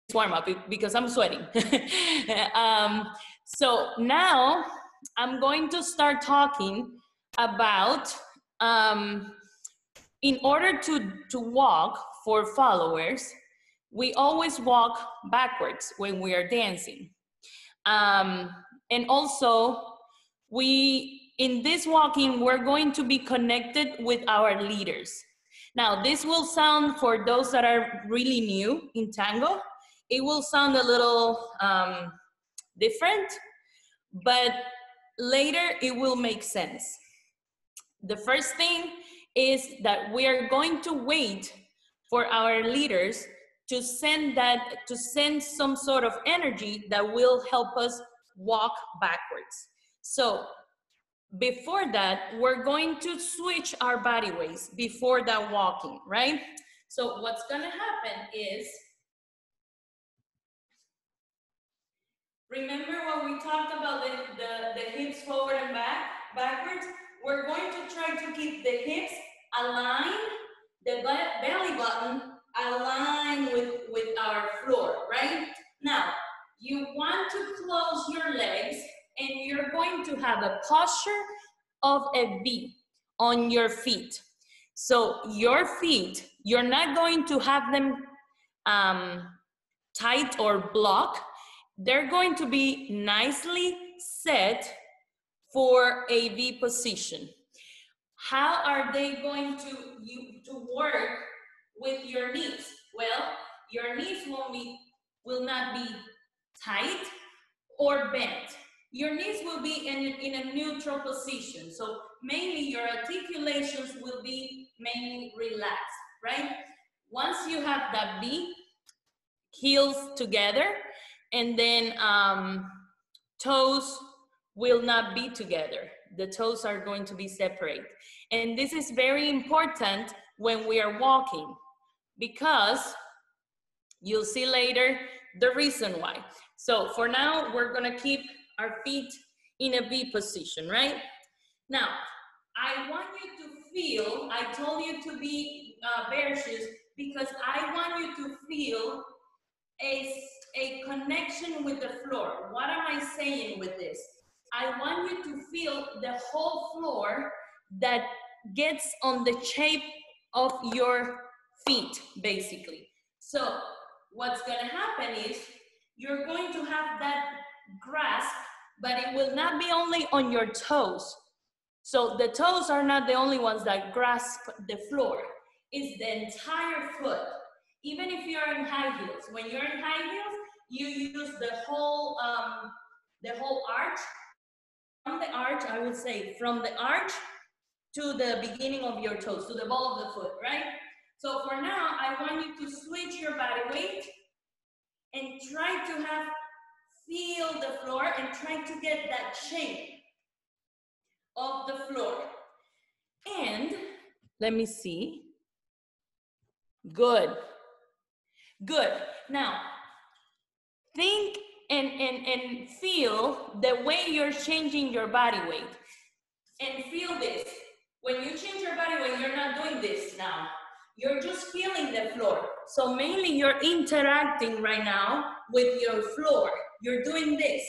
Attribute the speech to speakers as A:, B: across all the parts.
A: warm up because I'm sweating. So now I'm going to start talking about, in order to walk for followers, we always walk backwards when we are dancing. And also, in this walking, we're going to be connected with our leaders. Now, this will sound, for those that are really new in tango, it will sound a little different, but later it will make sense. The first thing is that we are going to wait for our leaders to send some sort of energy that will help us walk backwards. So before that, we're going to switch our body weights before that walking, right? So what's gonna happen is, remember when we talked about the hips forward and backwards? We're going to try to keep the hips aligned, the belly button aligned with our floor, right? Now, you want to close your legs and you're going to have a posture of a V on your feet. So your feet, you're not going to have them tight or blocked. They're going to be nicely set for a V position. How are they going to work with your knees? Well, your knees will not be tight or bent. Your knees will be in a neutral position. So mainly your articulations will be mainly relaxed, right? Once you have that V, heels together, and then toes will not be together. The toes are going to be separate. And this is very important when we are walking, because you'll see later the reason why. So for now, we're gonna keep our feet in a V position, right? Now, I want you to feel, I told you to be bare shoes, because I want you to feel a connection with the floor. What am I saying with this? I want you to feel the whole floor that gets on the shape of your feet, basically. So what's gonna happen is you're going to have that grasp, but it will not be only on your toes. So the toes are not the only ones that grasp the floor. It's the entire foot. Even if you're in high heels, when you're in high heels, you use the whole arch. From the arch, I would say, from the arch to the beginning of your toes, to the ball of the foot, right? So for now, I want you to switch your body weight and try to feel the floor and try to get that shape of the floor. And let me see. Good. Good. Now, think and feel the way you're changing your body weight. And feel this. When you change your body weight, you're not doing this now. You're just feeling the floor. So mainly you're interacting right now with your floor. You're doing this.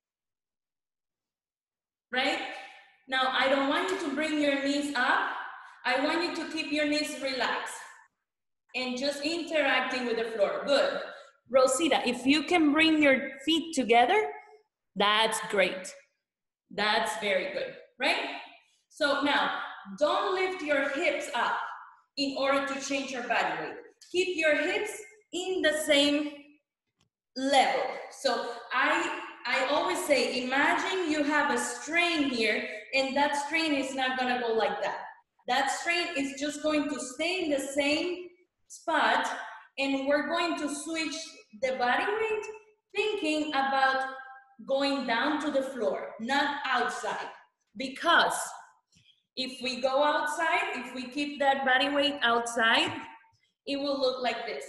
A: Right? Now, I don't want you to bring your knees up. I want you to keep your knees relaxed and just interacting with the floor. Good. Rosita, if you can bring your feet together, that's great. That's very good, right? So now, don't lift your hips up in order to change your body weight. Keep your hips in the same level. So I always say, imagine you have a strain here, and that strain is not gonna go like that. That strain is just going to stay in the same spot, and we're going to switch the body weight, thinking about going down to the floor, not outside. Because if we go outside, if we keep that body weight outside, it will look like this.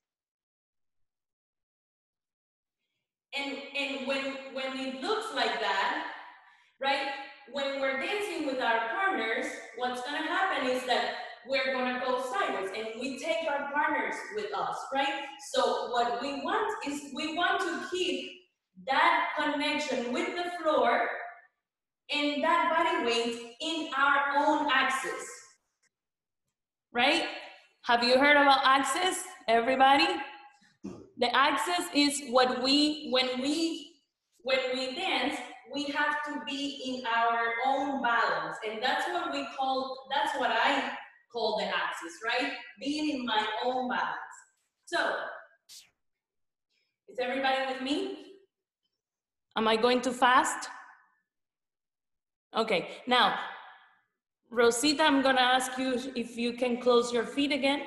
A: And when it looks like that, right, when we're dancing with our partners, what's gonna happen is that we're gonna go sideways, and we take our partners with us, right? So what we want is we want to keep that connection with the floor and that body weight in our own axis, right? Have you heard about axis, everybody? The axis is what when we dance, we have to be in our own balance, and that's what I call the axis, right? Being in my own balance. So, is everybody with me? Am I going too fast? Okay, now, Rosita, I'm gonna ask you if you can close your feet again.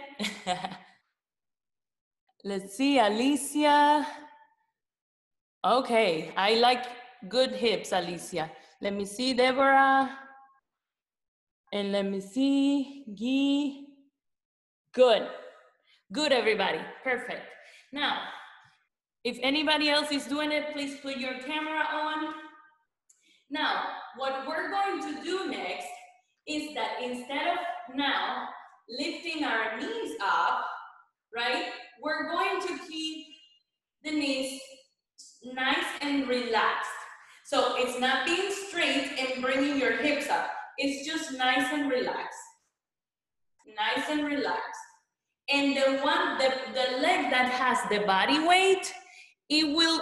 A: Let's see, Alicia. Okay, I like good hips, Alicia. Let me see, Deborah. And let me see, Guy. Good. Good, everybody. Perfect. Now, if anybody else is doing it, please put your camera on. Now, what we're going to do next is that instead of now lifting our knees up, right, we're going to keep the knees nice and relaxed. So it's not being straight and bringing your hips up. It's just nice and relaxed. Nice and relaxed. And the leg that has the body weight, it will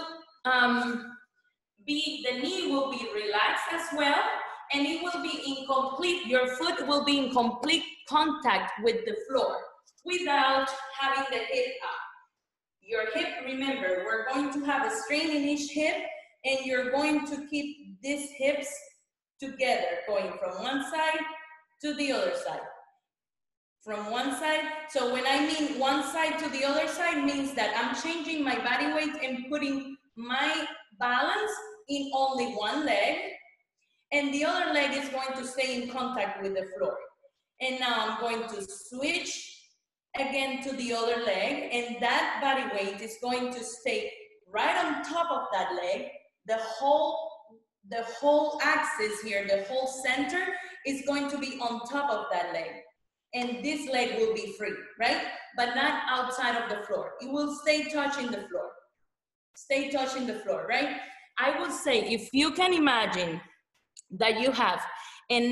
A: the knee will be relaxed as well, and it will be your foot will be in complete contact with the floor without having the hip up. Your hip, remember, we're going to have a strain in each hip, and you're going to keep these hips together, going from one side to the other side. From one side, so when I mean one side to the other side, means that I'm changing my body weight and putting my balance in only one leg, and the other leg is going to stay in contact with the floor. And now I'm going to switch again to the other leg, and that body weight is going to stay right on top of that leg. The whole axis here, the whole center is going to be on top of that leg. And this leg will be free, right? But not outside of the floor. It will stay touching the floor. Stay touching the floor, right? I would say if you can imagine that you have a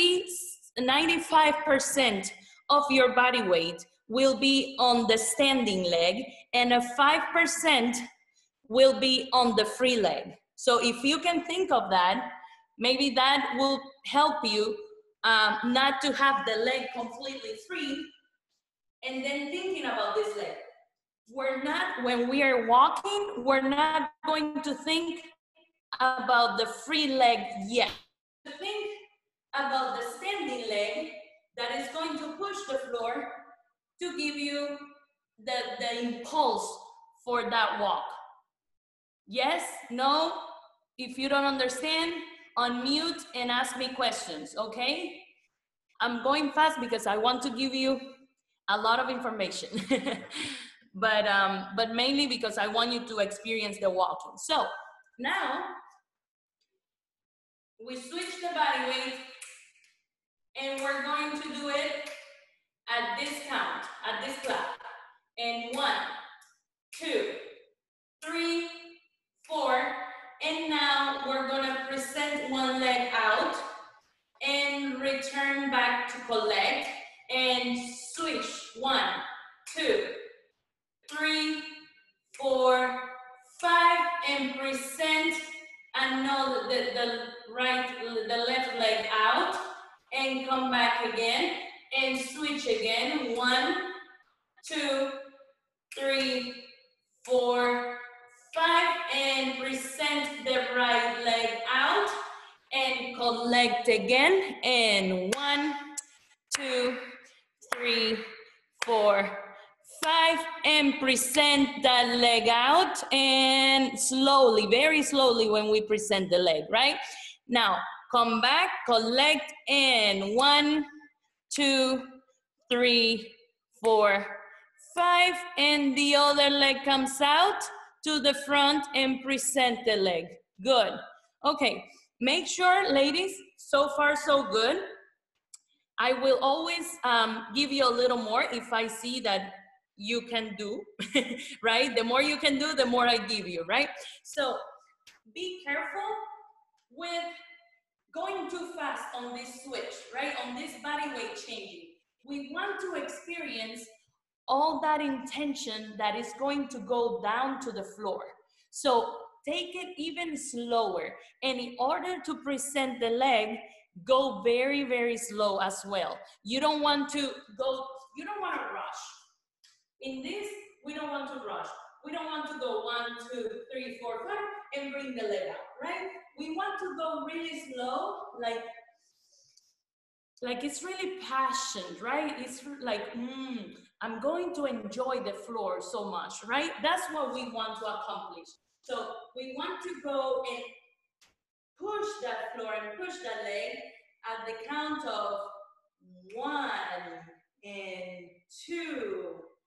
A: 95% of your body weight will be on the standing leg, and a 5% will be on the free leg. So if you can think of that, maybe that will help you not to have the leg completely free. And then thinking about this leg, when we are walking, we're not going to think about the free leg yet. Think about the standing leg that is going to push the floor to give you the impulse for that walk. Yes, no, if you don't understand, unmute and ask me questions, okay? I'm going fast because I want to give you a lot of information, but mainly because I want you to experience the walking. So now we switch the body weight, and we're going to do it at this count, at this clap. And 1, 2, 3, 4, and now we're gonna present one leg out and return back to collect and switch. 1, 2, 3, 4, 5, and present another the left leg out and come back again and switch again. 1, 2, 3, 4, 5, and present the right leg out and collect again. And 1, 2, 3, 4, 5, and present that leg out, and slowly, very slowly when we present the leg, right? Now, come back, collect, and 1, 2, 3, 4, 5, and the other leg comes out to the front and present the leg. Good. Okay, make sure, ladies, so far so good. I will always give you a little more if I see that you can do, right? The more you can do, the more I give you, right? So be careful with going too fast on this switch, right? On this body weight changing. We want to experience all that intention that is going to go down to the floor. So take it even slower. And in order to present the leg, go very, very slow as well. You don't want to go, you don't want to rush. In this, we don't want to rush. We don't want to go 1, 2, 3, 4, 5 and bring the leg out, right? We want to go really slow, like it's really passionate, right? It's like, I'm going to enjoy the floor so much, right? That's what we want to accomplish. So we want to go and push that floor and push that leg at the count of 1 and 2,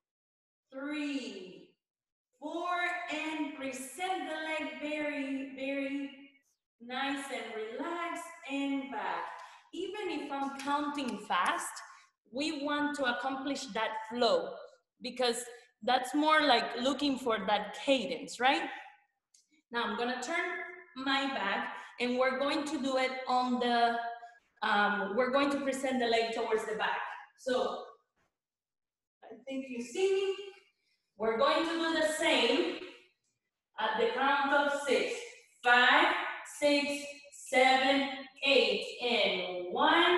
A: 3, 4, and present the leg very, very nice and relaxed and back. Even if I'm counting fast, we want to accomplish that flow because that's more like looking for that cadence, right? Now I'm gonna turn my back and we're going to do it on the, we're going to present the leg towards the back. So I think you see me. We're going to do the same at the count of 6. 5, 6, 7, 8, and 1,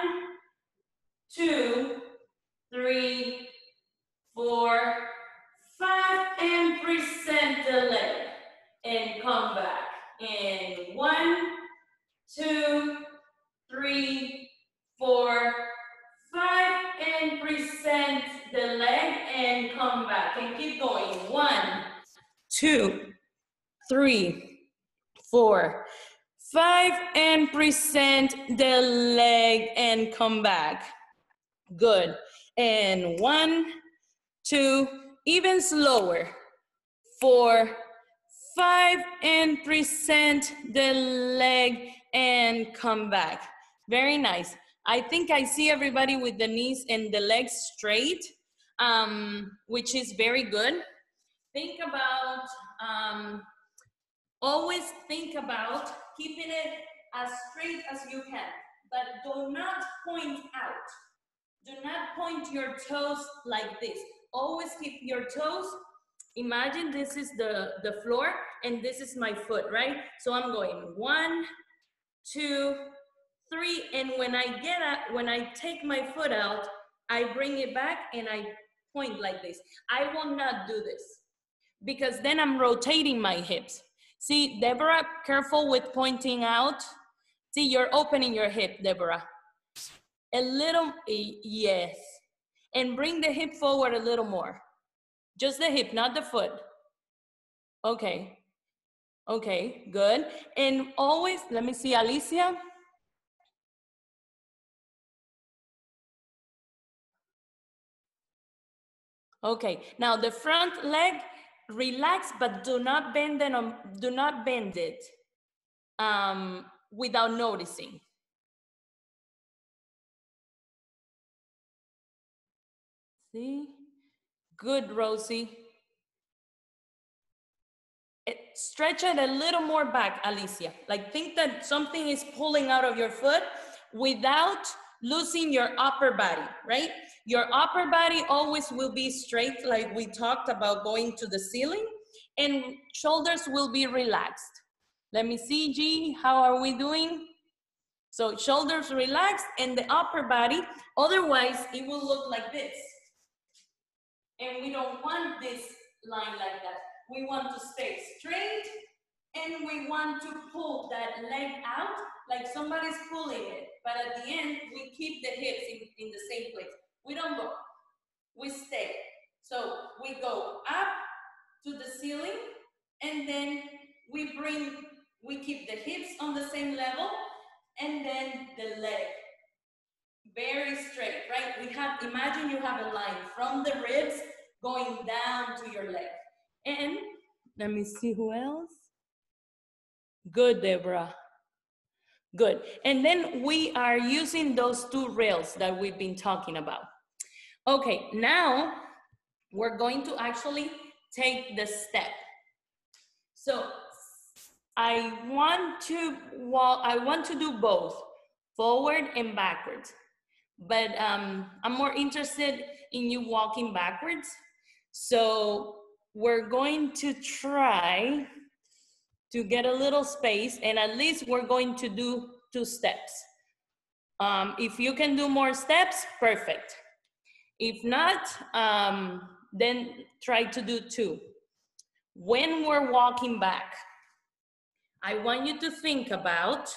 A: 2, 3, 4, 5, and present the leg and come back. And 1, 2, 3, 4, 5, and present the leg and come back. And keep going. 1, 2, 3, 4, 5, and present the leg and come back. Good. And 1, 2, even slower. 4, 5, and present the leg and come back. Very nice. I think I see everybody with the knees and the legs straight, which is very good. Think about, always think about keeping it as straight as you can, but do not point out. Do not point your toes like this. Always keep your toes. Imagine this is the floor and this is my foot, right? So I'm going 1, 2, 3, and when I take my foot out, I bring it back and I point like this. I will not do this because then I'm rotating my hips. See, Deborah, careful with pointing out. See, you're opening your hip, Deborah. A little, yes. And bring the hip forward a little more. Just the hip, not the foot. Okay. Okay, good. And always, let me see, Alicia. Okay, now the front leg, relax, but do not bend it without noticing. See? Good, Rosie. Stretch it a little more back, Alicia. Like think that something is pulling out of your foot without losing your upper body, right? Your upper body always will be straight, like we talked about going to the ceiling, and shoulders will be relaxed. Let me see, G, how are we doing? So shoulders relaxed and the upper body, otherwise it will look like this. And we don't want this line like that. We want to stay straight and we want to pull that leg out like somebody's pulling it. But at the end, we keep the hips in the same place. We don't go, we stay. So we go up to the ceiling and then we keep the hips on the same level and then the leg. Very straight, right? Imagine you have a line from the ribs going down to your leg. And let me see who else. Good, Deborah. Good. And then we are using those 2 rails that we've been talking about. Okay, now we're going to actually take the step. So I want to do both, forward and backwards. But I'm more interested in you walking backwards. So we're going to try to get a little space, and at least we're going to do 2 steps. If you can do more steps, perfect. If not, then try to do 2. When we're walking back, I want you to think about,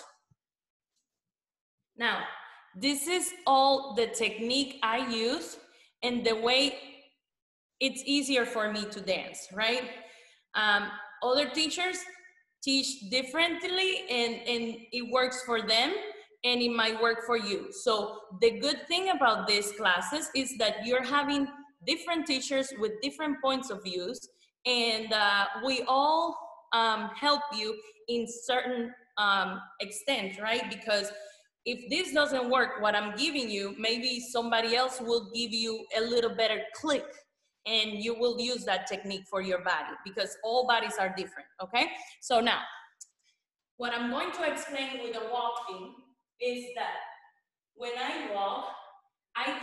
A: now, this is all the technique I use and the way it's easier for me to dance, right? Other teachers teach differently and it works for them and it might work for you. So the good thing about these classes is that you're having different teachers with different points of views, and we all help you in certain extent, right? Because if this doesn't work, what I'm giving you, maybe somebody else will give you a little better click, and you will use that technique for your body, because all bodies are different, okay? So now, what I'm going to explain with the walking is that when I walk, I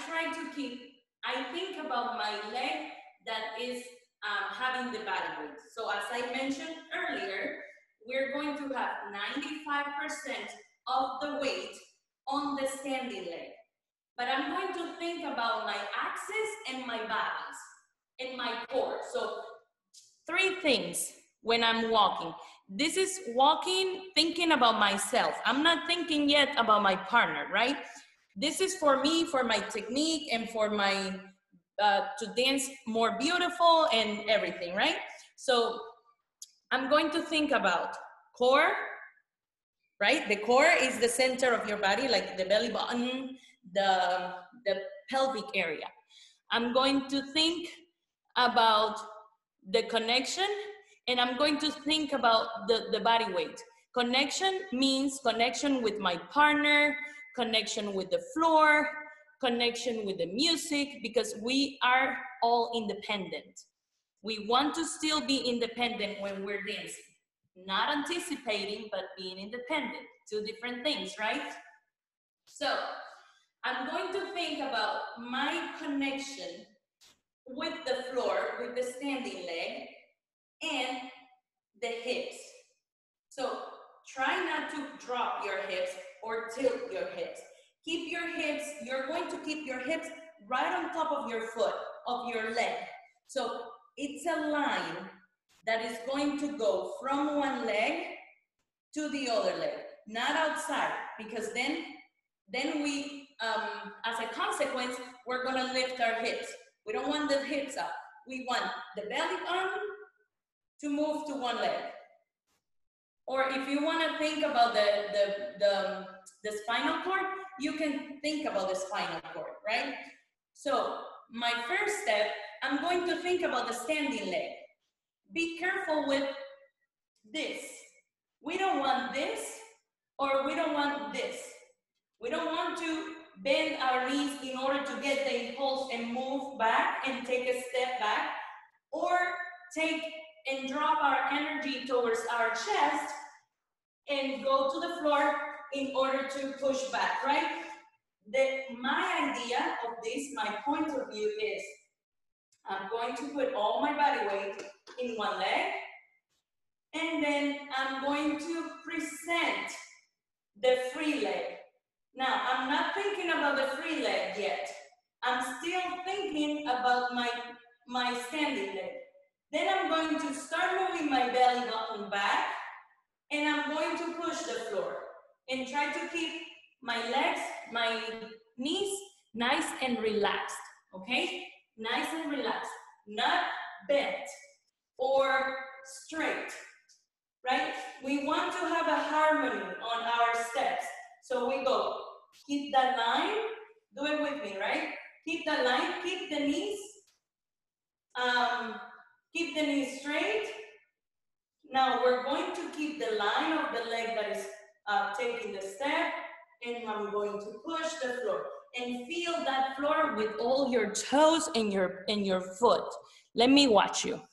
A: think about my leg that is having the body weight. So as I mentioned earlier, we're going to have 95% of the weight on the standing leg. But I'm going to think about my axis and my balance and my core. So 3 things when I'm walking. This is walking, thinking about myself. I'm not thinking yet about my partner, right? This is for me, for my technique, and for my, to dance more beautiful and everything, right? So I'm going to think about core, right? The core is the center of your body, like the belly button, the pelvic area. I'm going to think about the connection, and I'm going to think about the body weight. Connection means connection with my partner, connection with the floor, connection with the music, because we are all independent. We want to still be independent when we're dancing. Not anticipating, but being independent. 2 different things, right? So I'm going to think about my connection with the floor, with the standing leg, and the hips. So try not to drop your hips or tilt your hips. Keep your hips, you're going to keep your hips right on top of your foot, of your leg. So it's a line that is going to go from one leg to the other leg, not outside, because then we, as a consequence, we're gonna lift our hips. We don't want the hips up. We want the belly button to move to one leg. Or if you wanna think about the spinal cord, you can think about the spinal cord, right? So my first step, I'm going to think about the standing leg. Be careful with this. We don't want this, or we don't want this. We don't want to bend our knees in order to get the impulse and move back and take a step back, or take and drop our energy towards our chest and go to the floor in order to push back, right? My idea of this, my point of view is, I'm going to put all my body weight in one leg, and then I'm going to present the free leg. Now, I'm not thinking about the free leg yet. I'm still thinking about my standing leg. Then I'm going to start moving my belly button back, and I'm going to push the floor and try to keep my legs, my knees nice and relaxed, okay? Nice and relaxed, not bent or straight, right? We want to have a harmony on our steps. So we go, keep that line, do it with me, right? Keep that line, keep the knees straight. Now we're going to keep the line of the leg that is taking the step, and I'm going to push the floor. And feel that floor with all your toes and your foot. Let me watch you.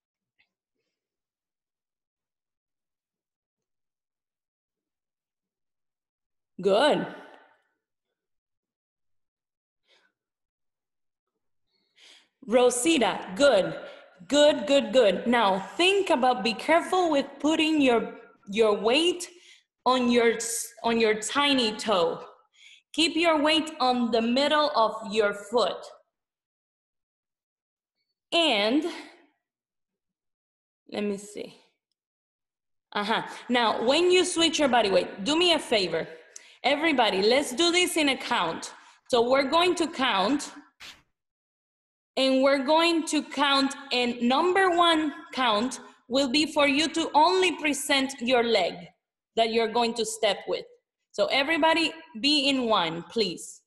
A: Good. Rosita, good. Good, good, good. Now think about, be careful with putting your weight on your tiny toe. Keep your weight on the middle of your foot. And let me see. Now, when you switch your body weight, do me a favor. Everybody, let's do this in a count. So we're going to count, and we're going to count, and number one count will be for you to only present your leg that you're going to step with. So everybody be in one, please.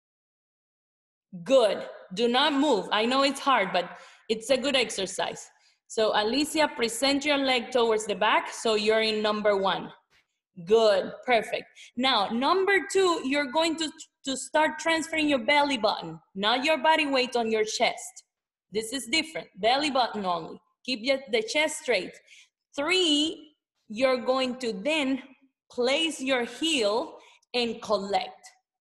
A: Good. Do not move. I know it's hard, but it's a good exercise. So Alicia, present your leg towards the back, so you're in number one. Good, perfect. Now, number two, you're going to start transferring your belly button, not your body weight on your chest. This is different, belly button only. Keep the chest straight. Three, you're going to then place your heel and collect.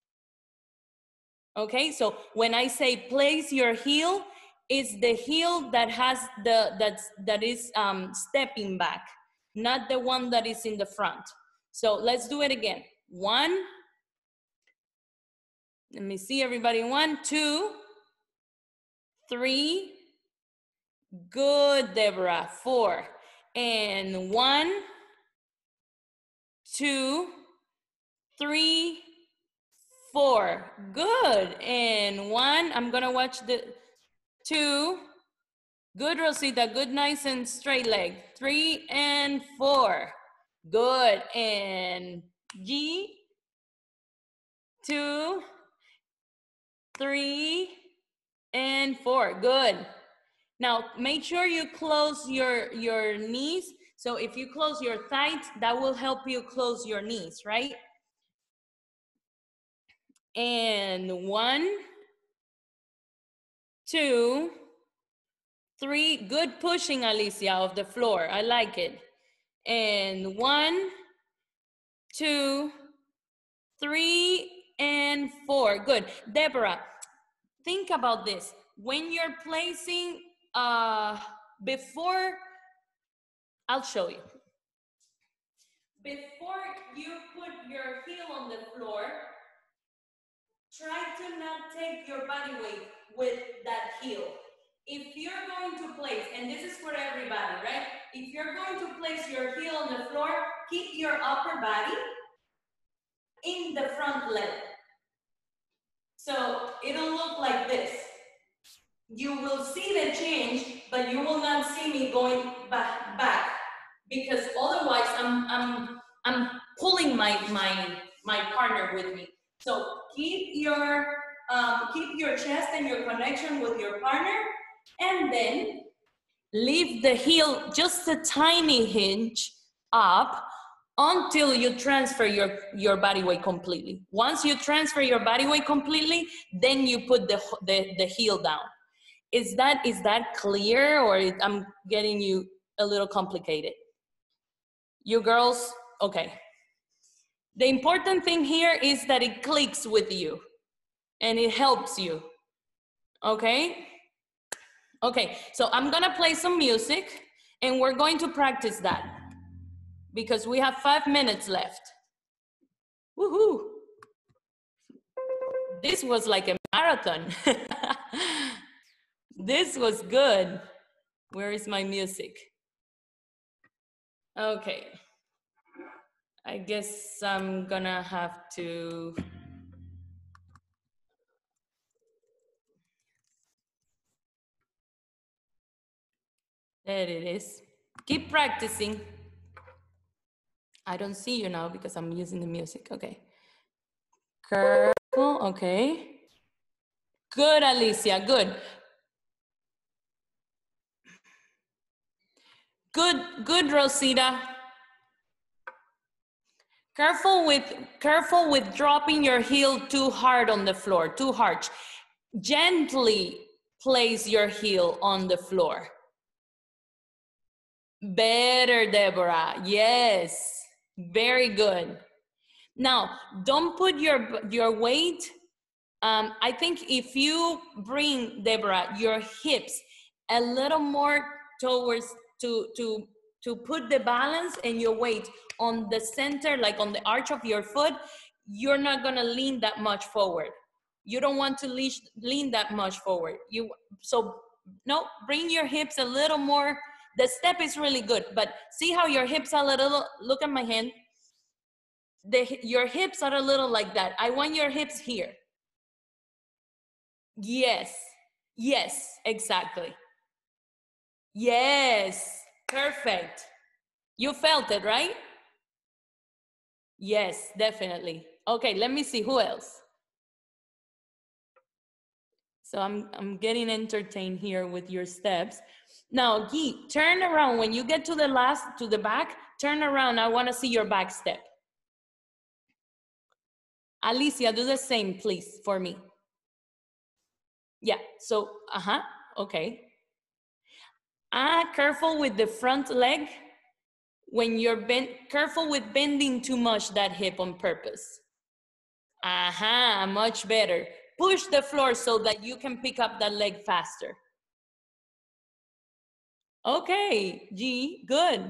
A: Okay, so when I say place your heel, it's the heel that has that is stepping back, not the one that is in the front. So let's do it again. One, let me see everybody. 1, 2, 3. Good, Deborah. 4, and 1, 2, 3, 4. Good, and 1. I'm gonna watch the 2. Good, Rosita. Good, nice and straight leg. 3 and 4. Good, and G. 2, 3, and 4. Good. Now make sure you close your knees. So if you close your thighs, that will help you close your knees, right? And 1, 2, 3. Good pushing, Alicia, of the floor. I like it. And 1, 2, 3, and 4. Good. Deborah, think about this. When you're placing, before, I'll show you. Before you put your heel on the floor, try to not take your body weight with that heel. If you're going to place, and this is for everybody, right? If you're going to place your heel on the floor, keep your upper body in the front leg. So it'll look like this. You will see the change, but you will not see me going back because otherwise I'm pulling my partner with me. So keep your chest and your connection with your partner, and then leave the heel just a tiny hinge up until you transfer your body weight completely. Once you transfer your body weight completely, then you put the heel down. Is that clear, or I'm getting you a little complicated? You girls, okay. The important thing here is that it clicks with you and it helps you, okay? Okay, so I'm gonna play some music and we're going to practice that because we have 5 minutes left. Woohoo! This was like a marathon. This was good. Where is my music? Okay. I guess I'm gonna have to. There it is. Keep practicing. I don't see you now because I'm using the music. Okay. Curl. Okay. Good, Alicia. Good. Good, Rosita. Careful with dropping your heel too hard on the floor, too hard. Gently place your heel on the floor. Better, Deborah. Yes, very good. Now, don't put your weight. I think if you bring, Deborah, your hips a little more towards to put the balance and your weight on the center, like on the arch of your foot, you're not gonna lean that much forward. You don't want to lean that much forward. So no, bring your hips a little more. The step is really good, but see how your hips are a little, look at my hand. Your hips are a little like that. I want your hips here. Yes, yes, exactly. Yes, perfect. You felt it, right? Yes, definitely. Okay, let me see who else. So I'm getting entertained here with your steps. Now, Guy, turn around. When you get to the back, turn around. I want to see your back step. Alicia, do the same, please, for me. Yeah, so, okay. Careful with the front leg. When you're careful with bending too much that hip on purpose. Much better. Push the floor so that you can pick up that leg faster. Okay, G, good.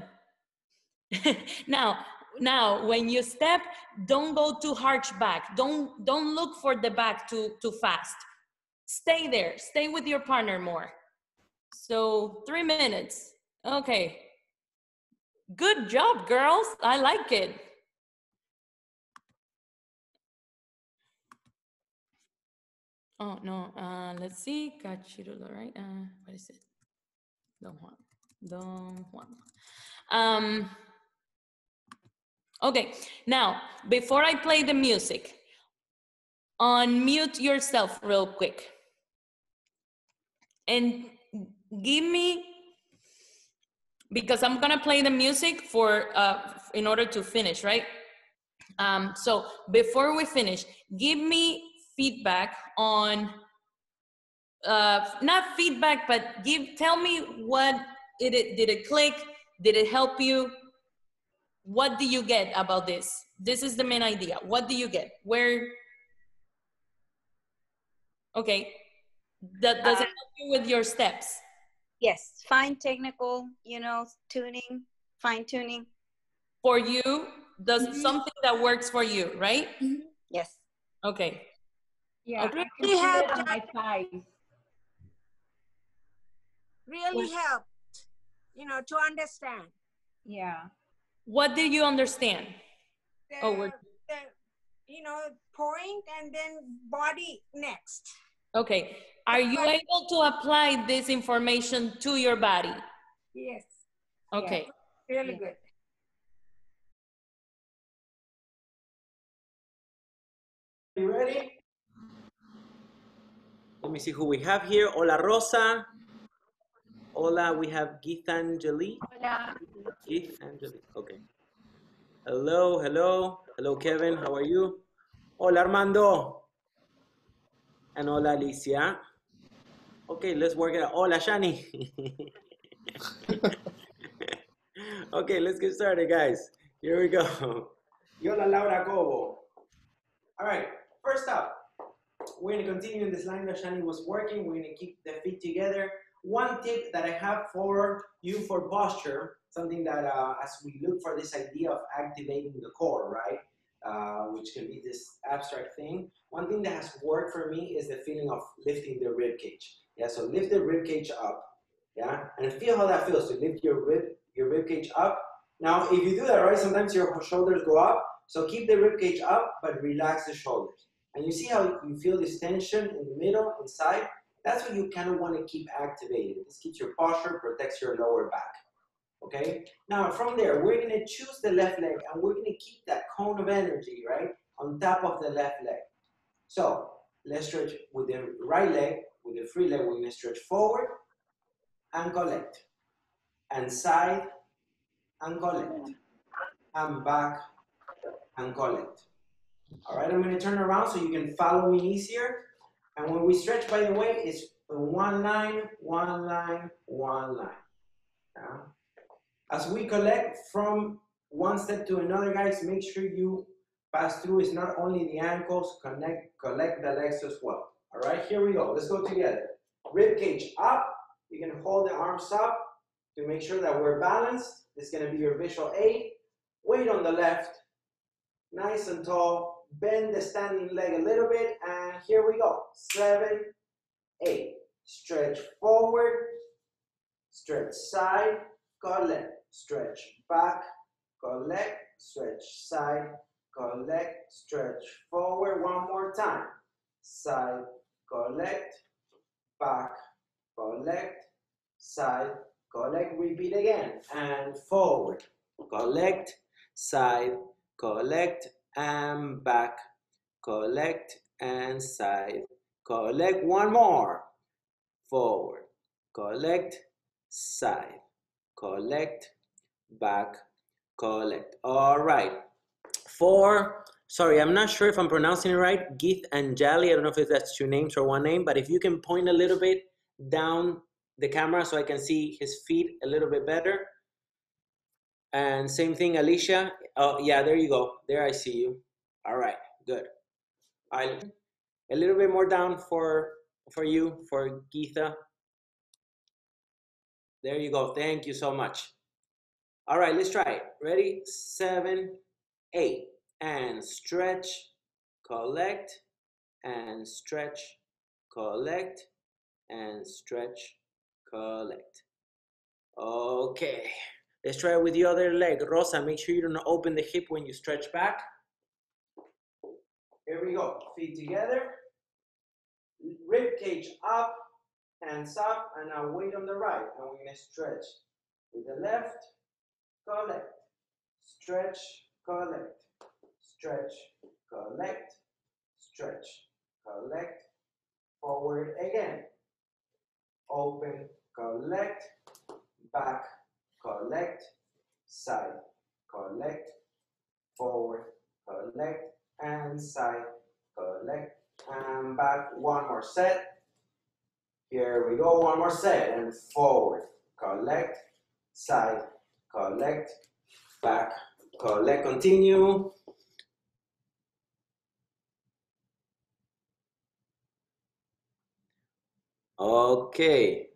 A: Now, when you step, don't go too hard back. Don't look for the back too fast. Stay there. Stay with your partner more. So 3 minutes. Okay. Good job, girls. I like it. Oh, no. Let's see. Cachirula, right? What is it? Don Juan. Okay. Now, before I play the music, unmute yourself real quick. And give me, because I'm gonna play the music for in order to finish, right? So before we finish, give me feedback on, not feedback, but tell me what did it click? Did it help you? What do you get about this? This is the main idea. What do you get? Where? Okay. Does it help you with your steps?
B: Yes, fine technical, tuning, fine tuning.
A: For you, does something that works for you, right?
B: Yes.
A: Okay.
C: Yeah,
A: okay.
C: I can feel it on my thighs.
D: Really helped, to understand.
C: Yeah.
A: What did you understand?
D: The point and then body next.
A: Okay. Are you able to apply this information to your body?
D: Yes.
A: Okay.
D: Yeah. Really good.
E: You ready? Let me see who we have here. Hola, Rosa. Hola, we have Geethanjali.
C: Hola.
E: Geethanjali. Okay. Hello, hello. Hello, Kevin. How are you? Hola, Armando. And hola, Alicia. Okay, let's work it out. Hola, Shani. Okay, let's get started, guys. Here we go. Yola Laura Cobo. All right, first up, we're going to continue in this line that Shani was working. We're going to keep the feet together. One tip that I have for you for posture, something that as we look for this idea of activating the core, right? Which can be this abstract thing. One thing that has worked for me is the feeling of lifting the rib cage. Yeah, so lift the rib cage up. Yeah, and feel how that feels to lift your rib cage up. Now, if you do that right, sometimes your shoulders go up. So keep the rib cage up, but relax the shoulders. And you see how you feel this tension in the middle, inside? That's what you kind of want to keep activated. This keeps your posture, protects your lower back. Okay? Now, from there, we're going to choose the left leg, and we're going to keep that cone of energy, right, on top of the left leg. So let's stretch with the right leg, with the free leg, we're going to stretch forward and collect. And side and collect. And back and collect. All right, I'm going to turn around so you can follow me easier. And when we stretch, by the way, it's one line, one line, one line. Yeah. As we collect from one step to another, guys, make sure you pass through. It's not only the ankles, collect the legs as well. All right, here we go. Let's go together. Rib cage up. You can hold the arms up to make sure that we're balanced. This is going to be your visual aid. Weight on the left, nice and tall. Bend the standing leg a little bit, and here we go. 7, 8. Stretch forward, stretch side, collect, stretch back, collect, stretch side, collect, stretch forward. One more time. Side, collect, back, collect, side, collect. Repeat again. And forward, collect, side, collect, and back, collect, and side, collect. One more. Forward, collect, side, collect, back, collect. All right. Sorry, I'm not sure if I'm pronouncing it right. Geeth and Jali, I don't know if that's two names or one name, but if you can point a little bit down the camera so I can see his feet a little bit better. And same thing, Alicia. Oh, yeah, there you go. There I see you. All right, good. All right, a little bit more down for you, for Geetha. There you go. Thank you so much. All right, let's try it. Ready? 7, 8. And stretch, collect, and stretch, collect, and stretch, collect. Okay. Let's try it with the other leg. Rosa, make sure you don't open the hip when you stretch back. Here we go. Feet together. Rib cage up, hands up, and now weight on the right. And we're going to stretch with the left, collect, stretch, collect, stretch, collect, stretch, collect, forward again. Open, collect, back, collect, side, collect, forward, collect, and side, collect, and back. One more set. Here we go, one more set, and forward, collect, side, collect, back, collect, continue. Okay.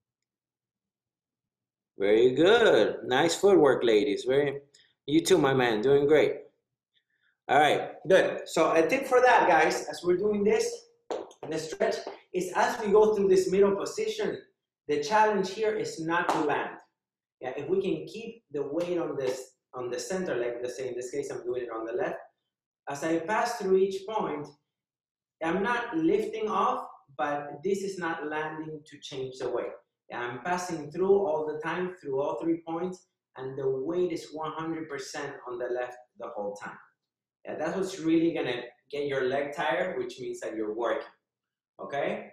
E: Very good. Nice footwork, ladies. You too, my man, doing great. All right, good. So a tip for that, guys, as we're doing this, the stretch, is as we go through this middle position, the challenge here is not to land. Yeah, if we can keep the weight on the center leg, let's say in this case I'm doing it on the left, as I pass through each point, I'm not lifting off, but this is not landing to change the weight. I'm passing through all the time, through all 3 points, and the weight is 100% on the left the whole time. Yeah, that's what's really gonna get your leg tired, which means that you're working, okay?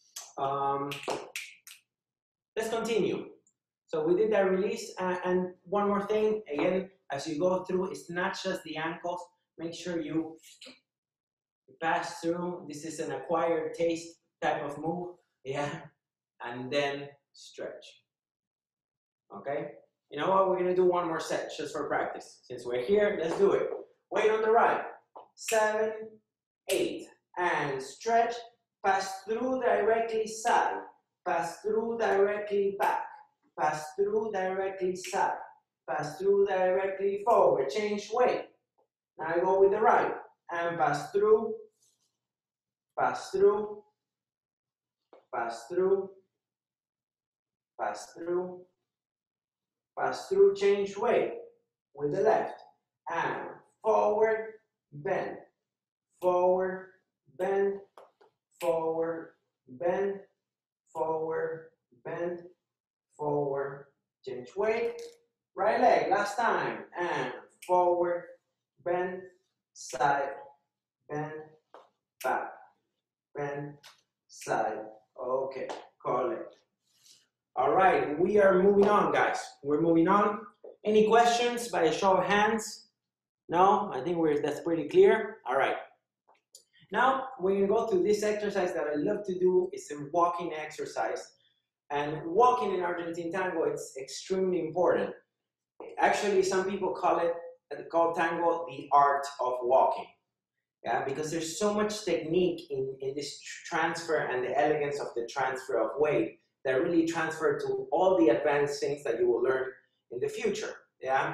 E: Let's continue. So we did that release, and one more thing, again, as you go through, it's not just the ankles, make sure you pass through. This is an acquired taste type of move, yeah, and then stretch, okay? You know what, we're gonna do one more set just for practice. Since we're here, let's do it. Weight on the right, 7, 8, and stretch, pass through directly side, pass through directly back, pass through directly side, pass through directly forward, change weight. Now I go with the right, and pass through, pass through, pass through, pass through, pass through, change weight with the left, and forward, bend, forward, bend, forward, bend, forward, bend, forward, change weight, right leg, last time, and forward, bend, side, bend, back, bend, side, okay, call it. All right, we are moving on, guys. We're moving on. Any questions by a show of hands? No, I think that's pretty clear. All right. Now we're gonna go through this exercise that I love to do. It's a walking exercise. And walking in Argentine tango, it's extremely important. Actually, some people call tango the art of walking. Yeah, because there's so much technique in this transfer and the elegance of the transfer of weight that really transfer to all the advanced things that you will learn in the future. Yeah.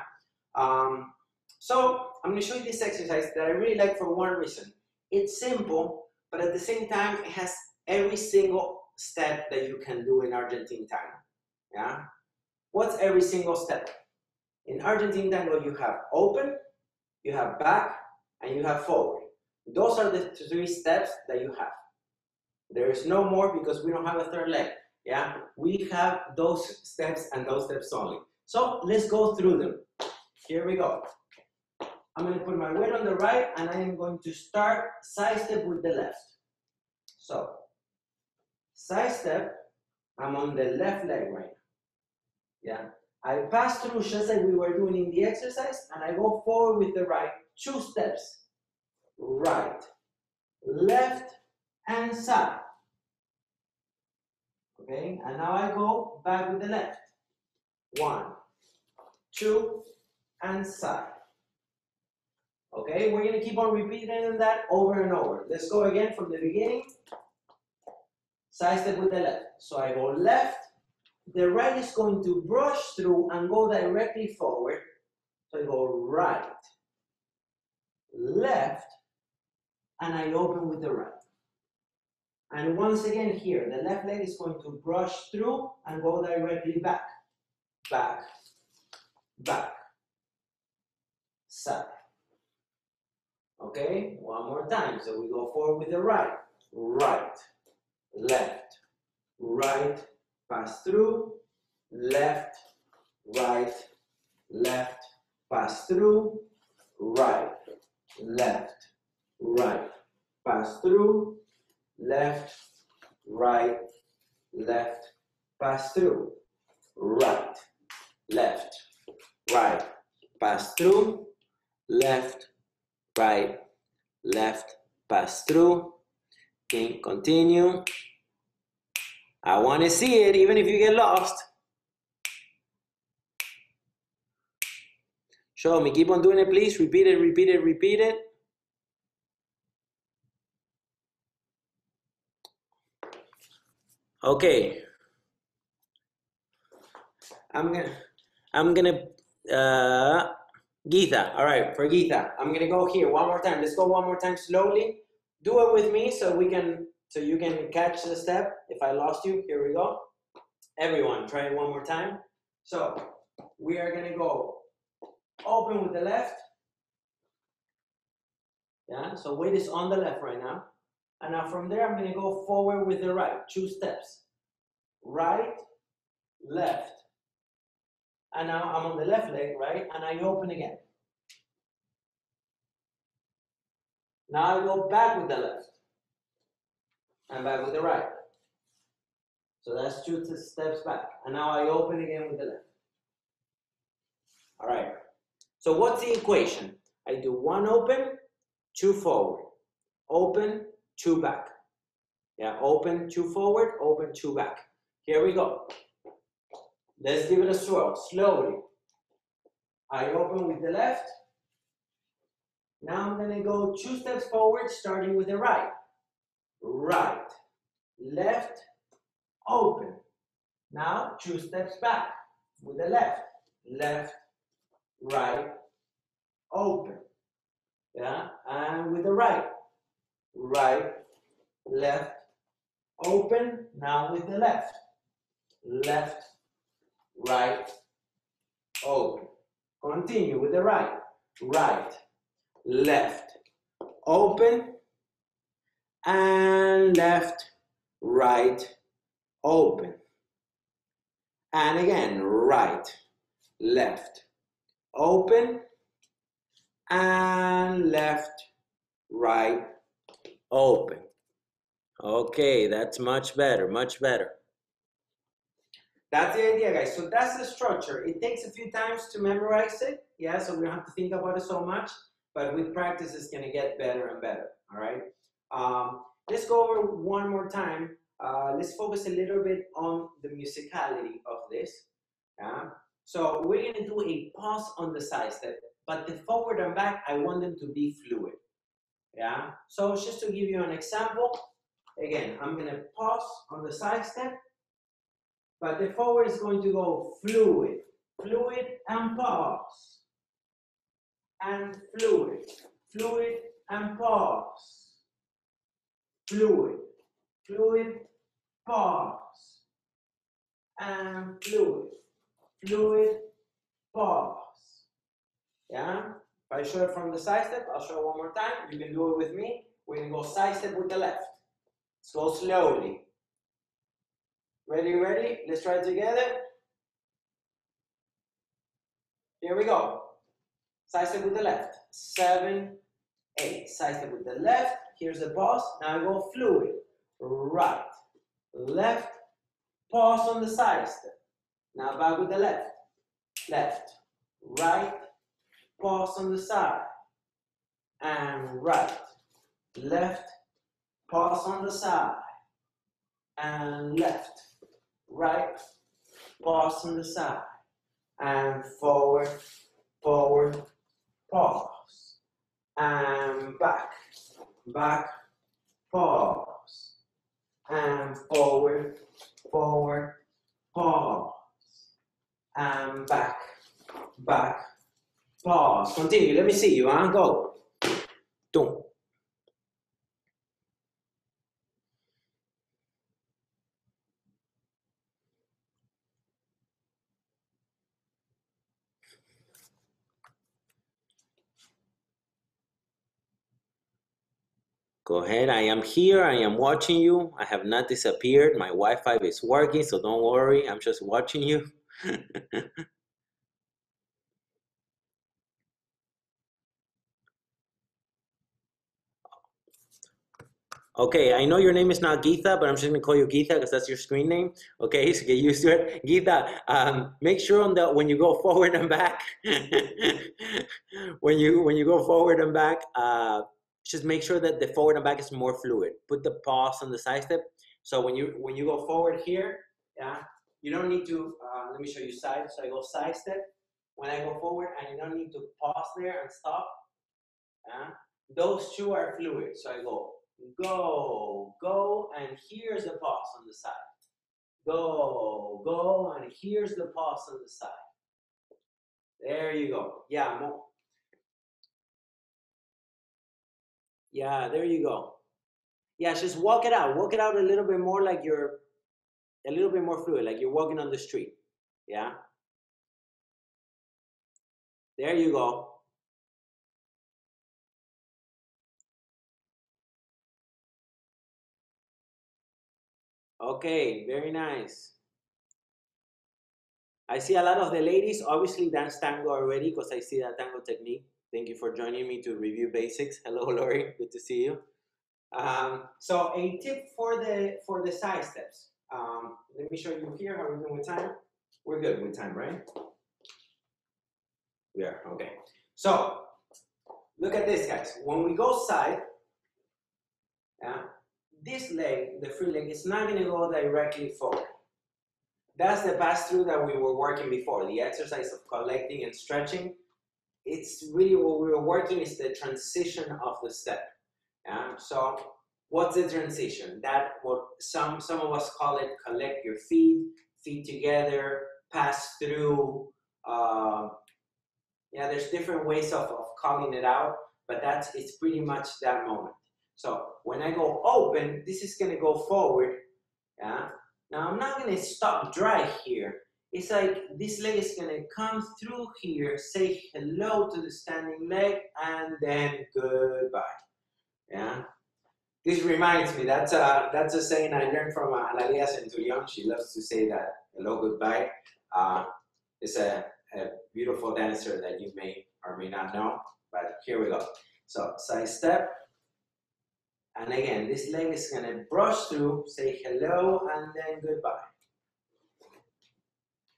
E: So I'm going to show you this exercise that I really like for one reason. It's simple, but at the same time, it has every single step that you can do in Argentine tango. Yeah. What's every single step? In Argentine tango, you have open, you have back, and you have forward. Those are the 3 steps that you have. There is no more because we don't have a third leg. Yeah, we have those steps and those steps only. So let's go through them. Here we go. I'm going to put my weight on the right and I am going to start side step with the left. So side step, I'm on the left leg right now. Yeah, I pass through just like we were doing in the exercise and I go forward with the right 2 steps. Right, left, and side. Okay, and now I go back with the left. 1, 2, and side. Okay, we're going to keep on repeating that over and over. Let's go again from the beginning. Side step with the left. So I go left. The right is going to brush through and go directly forward. So I go right, left, and I open with the right. And once again here, the left leg is going to brush through and go directly back, back, back, side. Okay, one more time. So we go forward with the right, right, left, right, pass through, left, right, left, pass through, right, left, right, pass through, left, right, left, pass through, right, left, right, pass through, left, right, left, pass through. Okay, continue. I want to see it even if you get lost. Show me, keep on doing it, please. Repeat it, repeat it, repeat it. Okay. I'm gonna Geetha, all right, for Geetha, I'm gonna go here one more time. Let's go one more time slowly. Do it with me so you can catch the step. If I lost you, here we go. Everyone, try it one more time. So we are gonna go open with the left. Yeah, so weight is on the left right now. And now from there, I'm gonna go forward with the right, 2 steps. Right, left. And now I'm on the left leg, right? And I open again. Now I go back with the left. And back with the right. So that's 2 steps back. And now I open again with the left. All right. So what's the equation? I do 1 open, 2 forward. Open, 2 back. Yeah, open, 2 forward, open, 2 back. Here we go. Let's give it a swirl, slowly. I open with the left. Now I'm gonna go 2 steps forward, starting with the right. Right, left, open. Now 2 steps back with the left. Left, right, open. Yeah, and with the right. Right, left, open. Now with the left. Left, right, open. Continue with the right. Right, left, open, and left, right, open. And again, right, left, open, and left, right, open. Okay, that's much better, much better. That's the idea, guys. So that's the structure. It takes a few times to memorize it. Yeah, so we don't have to think about it so much, but with practice, it's gonna get better and better, all right? Let's go over one more time. Let's focus a little bit on the musicality of this. Yeah? So we're gonna do a pause on the side step, but the forward and back, I want them to be fluid. Yeah, so just to give you an example, again, I'm gonna pause on the side step, but the forward is going to go fluid, fluid and pause, and fluid, fluid and pause, fluid, fluid, pause, and fluid, fluid, pause. Yeah, if I show it from the side step, I'll show it one more time. You can do it with me. We're gonna go side step with the left. Let's go slowly. Ready, ready? Let's try it together. Here we go. Side step with the left. 7, 8. Side step with the left. Here's the pause. Now I go fluid. Right, left, pause on the side step. Now back with the left. Left, right, pause on the side. And right, left, pause on the side. And left, right, pause on the side. And forward, forward, pause. And back, back, pause. And forward, forward, pause. And back, back, pause. Continue. Let me see you, huh? Go. Boom. Go ahead. I am here. I am watching you. I have not disappeared. My Wi-Fi is working, so don't worry. I'm just watching you. Okay, I know your name is not Geetha, but I'm just gonna call you Geetha because that's your screen name. Okay, so get used to it. Geetha, make sure on the when you go forward and back, when you go forward and back, just make sure that the forward and back is more fluid. Put the pause on the side step. So when you go forward here, yeah, you don't need to. Let me show you side. So I go side step. When I go forward, and you don't need to pause there and stop. Yeah, those two are fluid. So I go. Go, and here's the pause on the side. Go, and here's the pause on the side. There you go. Yeah, more. Yeah, there you go. Yeah, just walk it out. Walk it out a little bit more like you're, a little bit more fluid, like you're walking on the street. Yeah. There you go. Okay, very nice. I see a lot of the ladies obviously dance tango already because I see that tango technique. Thank you for joining me to review basics. Hello, Lori. Good to see you. So a tip for the side steps. Let me show you here how we're doing with time. We're good with time, right? We are, okay. So look at this, guys. When we go side, this leg, the free leg, is not gonna go directly forward. That's the pass-through that we were working before, the exercise of collecting and stretching. It's really what we were working is the transition of the step. So what's the transition? That what some of us call it collect your feet together, pass through. Yeah, there's different ways of calling it out, but it's pretty much that moment. So when I go open, this is gonna go forward. Yeah. Now I'm not gonna stop dry here. It's like this leg is gonna come through here, say hello to the standing leg, and then goodbye. Yeah. This reminds me, that's a saying I learned from Analia Centurion. She loves to say that hello, goodbye. It's a beautiful dancer that you may or may not know, but here we go. So side step. And again, this leg is gonna brush through, say hello, and then goodbye.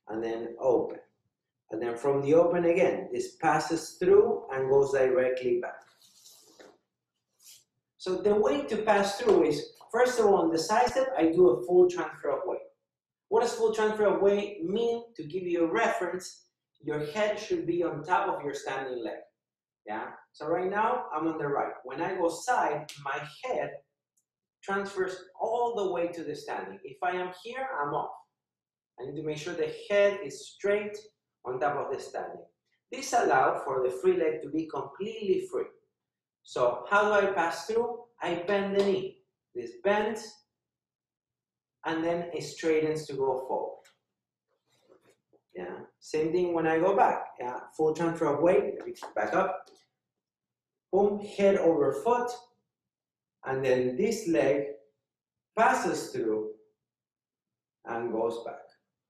E: and then open. And then from the open again, this passes through and goes directly back. So the way to pass through is, first of all, on the side step, I do a full transfer of weight. What does full transfer of weight mean? To give you a reference, your head should be on top of your standing leg. Yeah? So right now, I'm on the right. When I go side, my head transfers all the way to the standing. If I am here, I'm off. I need to make sure the head is straight on top of the standing. This allows for the free leg to be completely free. So how do I pass through? I bend the knee. This bends, and then it straightens to go forward. Yeah, same thing when I go back. Yeah, full transfer of weight, back up. Boom, head over foot, and then this leg passes through and goes back.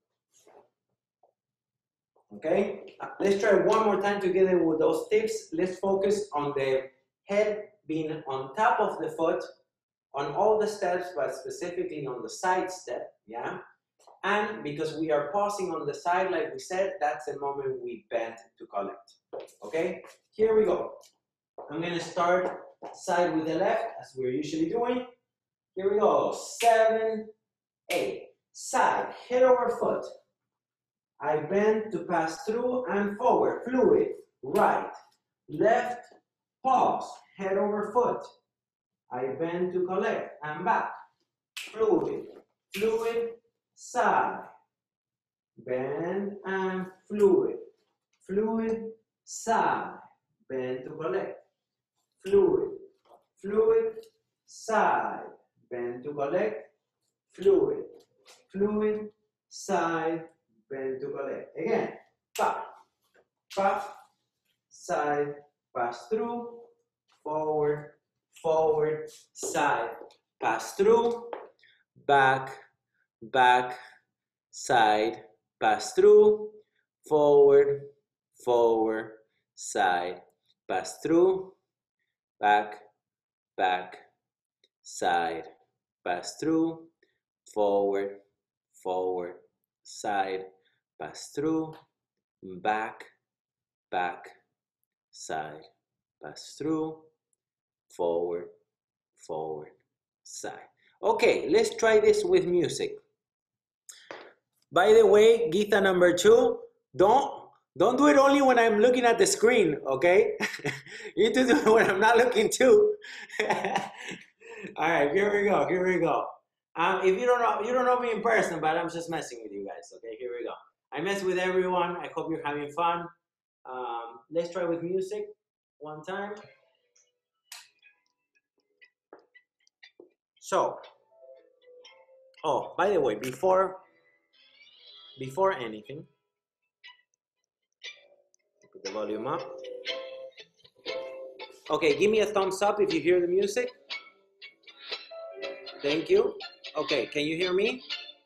E: Okay, let's try one more time together with those tips. Let's focus on the head being on top of the foot on all the steps, but specifically on the side step, yeah? And because we are pausing on the side, like we said, that's the moment we bend to collect, okay? Here we go. I'm gonna start side with the left, as we're usually doing. Here we go, 7, 8, side, head over foot. I bend to pass through and forward, fluid, right, left, pause, head over foot. I bend to collect and back, fluid, fluid, side, bend and fluid, fluid, side, bend to collect, fluid, fluid, side, bend to collect, fluid, fluid, side, bend to collect. Again, pop, pop, side, pass through, forward, forward, side, pass through, back, back, side, pass through, forward, forward, side, pass through, back, back, side, pass through, forward, forward, side, pass through, back, back, side, pass through, forward, forward, side. Okay, let's try this with music. By the way, Gita number 2, don't do it only when I'm looking at the screen, okay? You need to do it when I'm not looking too. All right, here we go, here we go. If you don't know me in person, but I'm just messing with you guys, okay? Here we go. I mess with everyone. I hope you're having fun. Let's try with music one time. So, oh, by the way, before anything, put the volume up. Okay, give me a thumbs up if you hear the music. Thank you. Okay, can you hear me?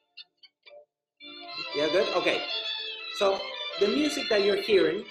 E: Yeah, good? Okay. So, the music that you're hearing,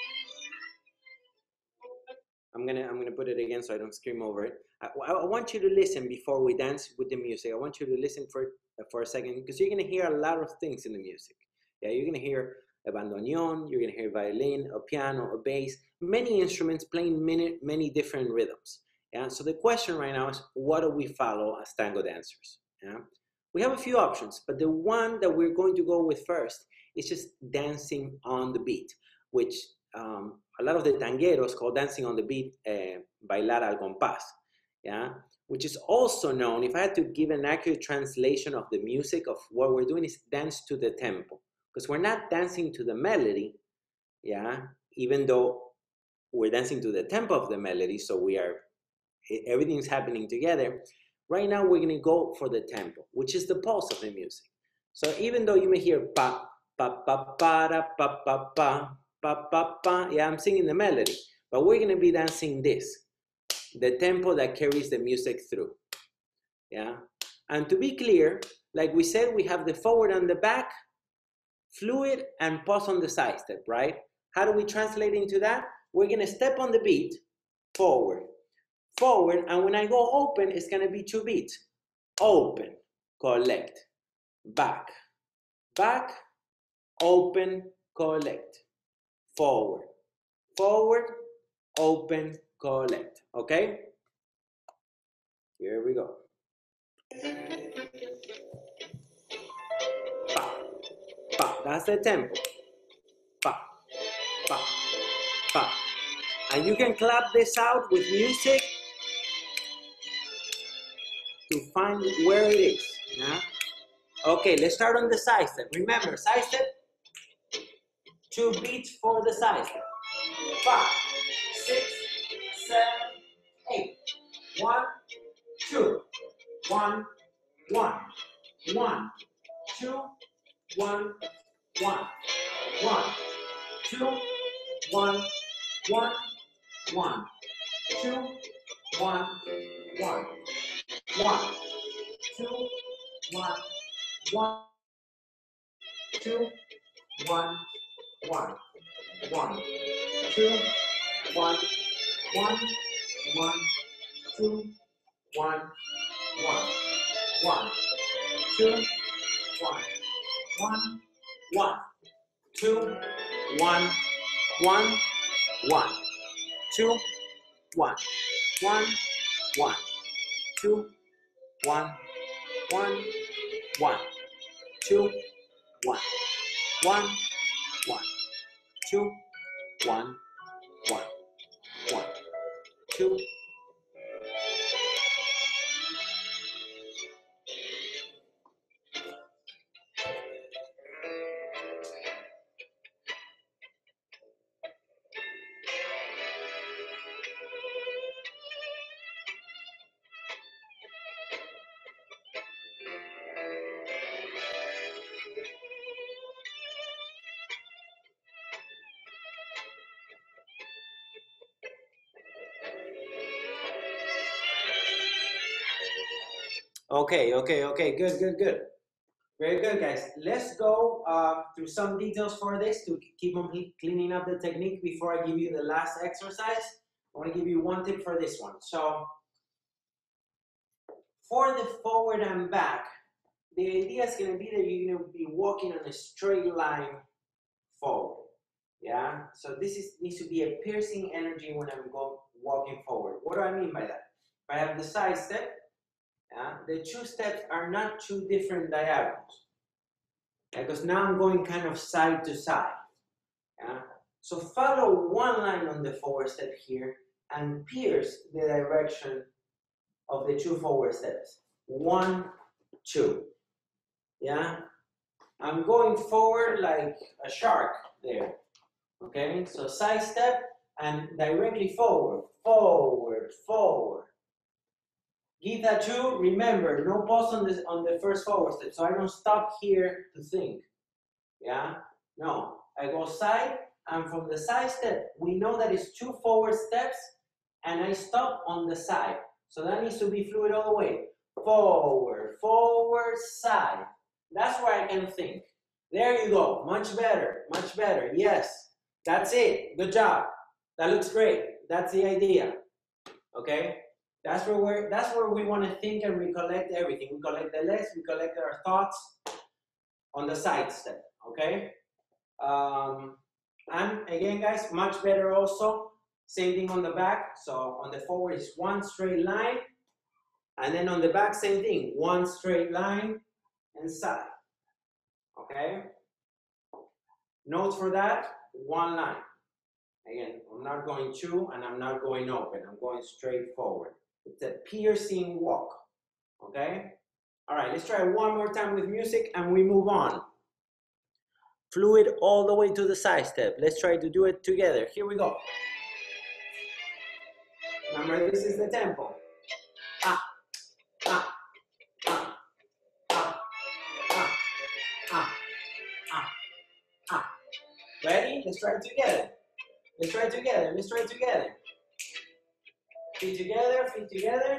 E: I'm gonna put it again so I don't scream over it. I want you to listen before we dance with the music. I want you to listen for a second, because you're gonna hear a lot of things in the music. Yeah, you're gonna hear a bandoneon, you're gonna hear violin, a piano, a bass, many instruments playing many different rhythms. Yeah, so the question right now is, what do we follow as tango dancers? Yeah, we have a few options, but the one that we're going to go with first is just dancing on the beat, which a lot of the tangueros call dancing on the beat bailar al compás, yeah, which is also known, if I had to give an accurate translation of the music of what we're doing, is dance to the tempo, because we're not dancing to the melody, yeah, even though we're dancing to the tempo of the melody, so everything's happening together. Right now we're gonna go for the tempo, which is the pulse of the music. So even though you may hear pa, pa, pa, pa, da, pa, pa, pa, pa, pa, pa. Yeah, I'm singing the melody, but we're gonna be dancing this, the tempo that carries the music through. Yeah, and to be clear, like we said, we have the forward and the back, fluid, and pause on the side step, right? How do we translate into that? We're gonna step on the beat, forward, forward, and when I go open, it's gonna be 2 beats. Open, collect, back, back, open, collect. Forward, forward, open, collect. Okay? Here we go. Pa, pa. That's the tempo. Pa, pa, pa. And you can clap this out with music to find where it is. Yeah? Okay, let's start on the side step. Remember, side step, 2 beats for the side step. 5, 6, 7, 8. 1, 2, 1, 1, 1, 2, 1, 1, 1, 2, 1, 1, 1, 2, 1, 1, 1, 2, 1, 1, 2, 1, 1, 1, 2, 1, 1, 1, 2, 1, 1, 1, 2, 1, 1, 1, 2, 1, 1, 1, 2, 1, 1, 1, 2, 1, 1, 1, 2, 1, 1, 1, 2, 1, 1, 1, 2. Okay, good. Very good, guys. Let's go through some details for this to keep on cleaning up the technique before I give you the last exercise. I want to give you one tip for this one. So, for the forward and back, the idea is going to be that you're going to be walking on a straight line forward. Yeah, so this needs to be a piercing energy when I'm walking forward. What do I mean by that? If I have the side step, the 2 steps are not 2 different diagonals, because now I'm going kind of side to side. Yeah? So follow one line on the forward step here and pierce the direction of the 2 forward steps. 1, 2. Yeah? I'm going forward like a shark there. Okay? So side step and directly forward, forward, forward. Give that 2, remember, no pause on the first forward step, so I don't stop here to think. Yeah? No, I go side, and from the side step, we know that it's 2 forward steps, and I stop on the side. So that needs to be fluid all the way. Forward, forward, side. That's where I can think. There you go, much better, yes. That's it, good job. That looks great, that's the idea, okay? That's where we want to think and recollect everything. We collect the legs, we collect our thoughts on the side step, okay? And again, guys, much better also. Same thing on the back. So on the forward is 1 straight line. And then on the back, same thing. 1 straight line and side, okay? Note for that, 1 line. Again, I'm not going 2 and I'm not going open. I'm going straight forward. It's a piercing walk, okay? All right, let's try one more time with music and we move on. Fluid all the way to the side step. Let's try to do it together. Here we go. Remember, this is the tempo. Ah, ah, ah, ah, ah, ah, ah, ah. Ready? Let's try it together. Let's try it together. Let's try it together. Feet together, feet together.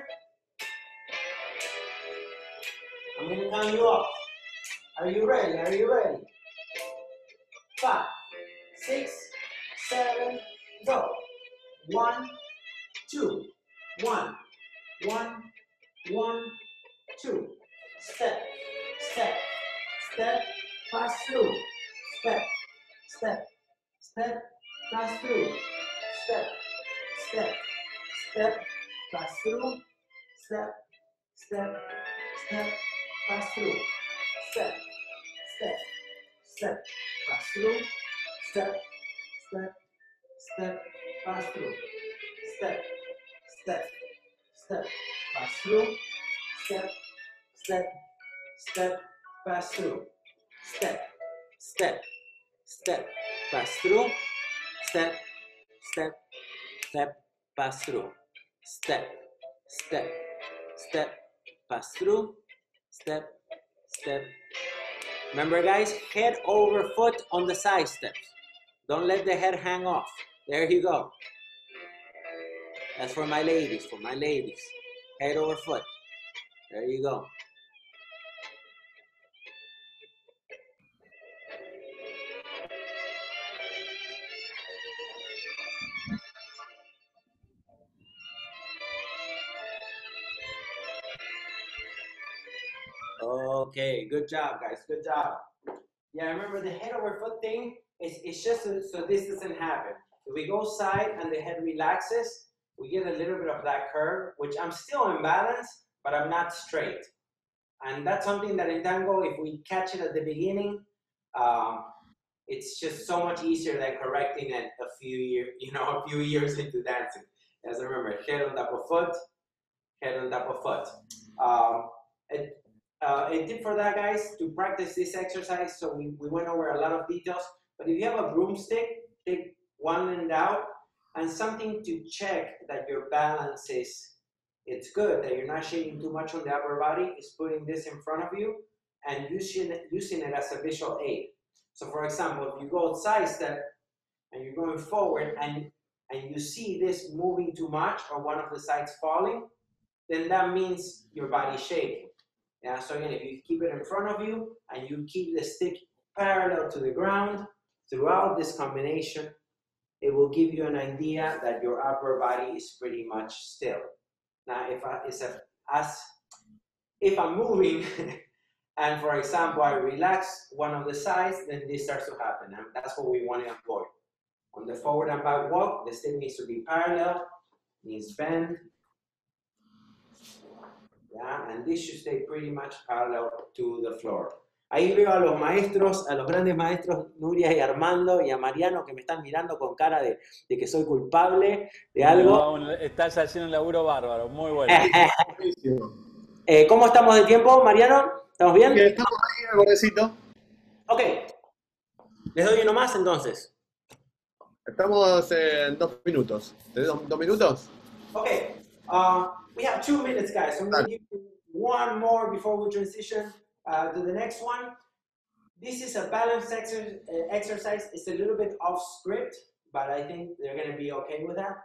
E: I'm going to count you off. Are you ready? Are you ready? 5, 6, 7, go. 1, 2, 1, 1, 1, 2. Step, step, step, pass through. step, step, step, pass through, step, step, step, pass through, step, step, step, pass through, step, step, step, pass through, step, step, step, pass through, step, step, step, pass through, step, step, step, pass through, step, step, step, pass through, step, step, step, pass through, step, step, step, pass through, step, step. Remember guys, head over foot on the side steps. Don't let the head hang off. There you go. That's for my ladies, for my ladies. Head over foot. There you go. Okay, good job, guys. Good job. Yeah, remember the head over foot thing? It's just so this doesn't happen. If we go side and the head relaxes, we get a little bit of that curve, which I'm still in balance, but I'm not straight. And that's something that in tango, if we catch it at the beginning, it's just so much easier than correcting it a few years into dancing. As remember, head on top of foot, head on top of foot. A tip for that, guys, to practice this exercise, so we went over a lot of details, but if you have a broomstick, take one end out, and something to check that your balance it's good, that you're not shaking too much on the upper body, is putting this in front of you and using it as a visual aid. So for example, if you go side step and you're going forward and you see this moving too much or one of the sides falling, then that means your body's shaking. Yeah, so again, if you keep it in front of you and you keep the stick parallel to the ground throughout this combination, it will give you an idea that your upper body is pretty much still. Now, if I'm moving and, for example, I relax one of the sides, then this starts to happen, and that's what we want to avoid. On the forward and back walk, the stick needs to be parallel, needs bend. Yeah, and this should stay pretty much parallel to the floor. Ahí veo a los maestros, a los grandes maestros Nuria y Armando y a Mariano que me están mirando con cara de que soy culpable de algo.
F: No, estás haciendo un laburo bárbaro, muy bueno.
E: ¿Cómo estamos de tiempo, Mariano? ¿Estamos bien?
G: Bien, estamos ahí, el bordecito.
E: Ok. Les doy uno más entonces.
G: Estamos en 2 minutos. ¿Tenés 2 minutos?
E: Okay. We have 2 minutes, guys. So I'm going to give you one more before we transition to the next one. This is a balance exercise. It's a little bit off script, but I think they're going to be okay with that.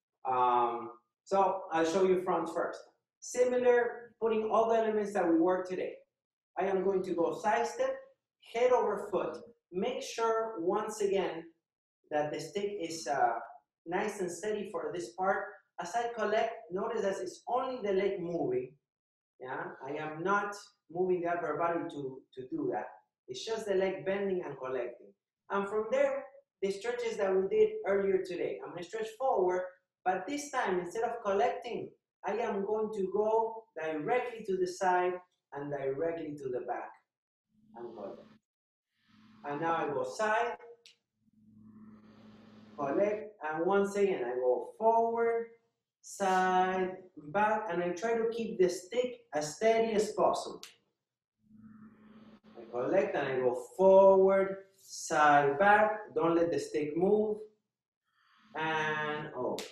E: So I'll show you front first. Similar, putting all the elements that we worked today. I am going to go side step, head over foot. Make sure, once again, that the stick is nice and steady for this part. As I collect, notice that it's only the leg moving. Yeah, I am not moving the upper body to do that. It's just the leg bending and collecting. And from there, the stretches that we did earlier today. I'm going to stretch forward, but this time, instead of collecting, I am going to go directly to the side and directly to the back and collect. And now I go side, collect, and once again, I go forward, side, back, and I try to keep the stick as steady as possible. I collect and I go forward, side, back. Don't let the stick move. And over.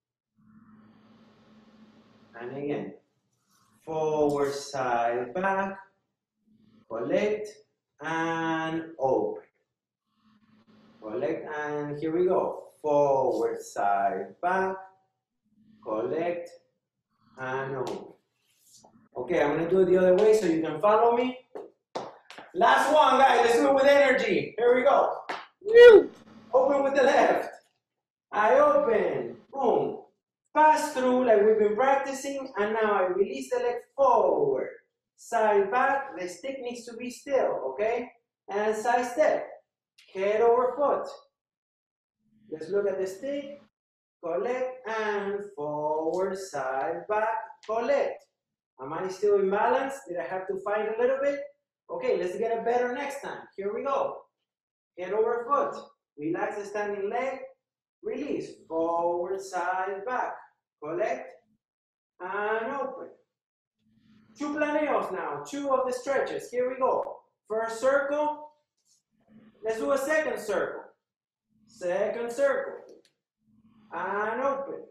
E: And again, forward, side, back. Collect and open. Collect and here we go. Forward, side, back. Collect and open. Okay, I'm going to do it the other way so you can follow me. Last one, guys. Let's do it with energy. Here we go. Woo! Open with the left. I open. Boom. Pass through like we've been practicing. And now I release the leg forward. Side back. The stick needs to be still, okay? And side step. head over foot. Let's look at the stick. Collect and forward, side, back, collect. Am I still in balance? Did I have to fight a little bit? Okay, let's get it better next time. Here we go. Head over foot. Relax the standing leg. Release. Forward, side, back. Collect and open. 2 planeos now. 2 of the stretches. Here we go. First circle. Let's do a second circle. Second circle. And open.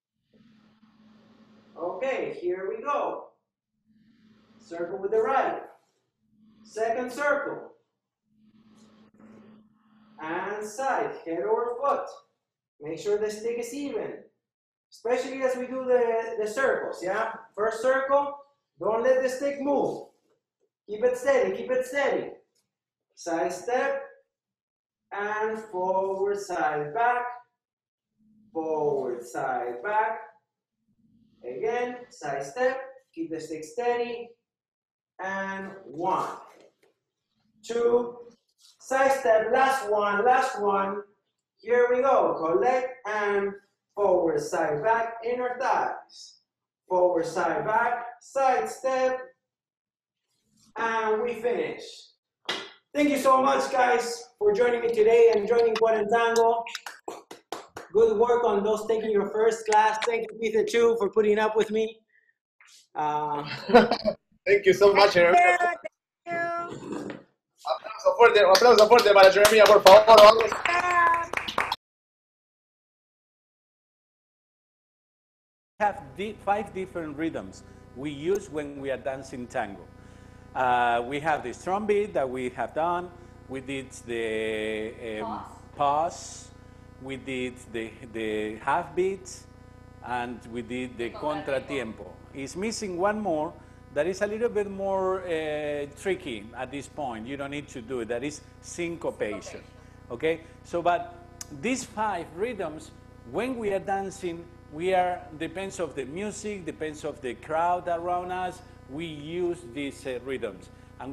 E: Okay, here we go. Circle with the right. Second circle. And side, head over foot. Make sure the stick is even. Especially as we do the circles, yeah? First circle, don't let the stick move. Keep it steady, keep it steady. Side step, and forward, side, back. Forward, side, back. Again, side step, keep the stick steady. And 1, 2, side step, last one. Here we go, collect and forward, side, back, inner thighs. Forward, side, back, side step, and we finish. Thank you so much, guys, for joining me today and joining QUARANTANGO. Good work on those taking your first class. Thank you, Peter, too, for putting up with me.
G: Thank you so much, Jeremias.
D: Thank you.
G: Un aplauso fuerte para Jeremias, por favor. Vamos.
F: We have 5 different rhythms we use when we are dancing tango. We have the strum beat that we have done. We did the pause. We did the half beat, and we did the contratiempo. It's missing one more that is a little bit more tricky at this point. You don't need to do it. That is syncopation. Okay? So, but these 5 rhythms, when we are dancing, depends of the music, depends of the crowd around us, we use these rhythms. And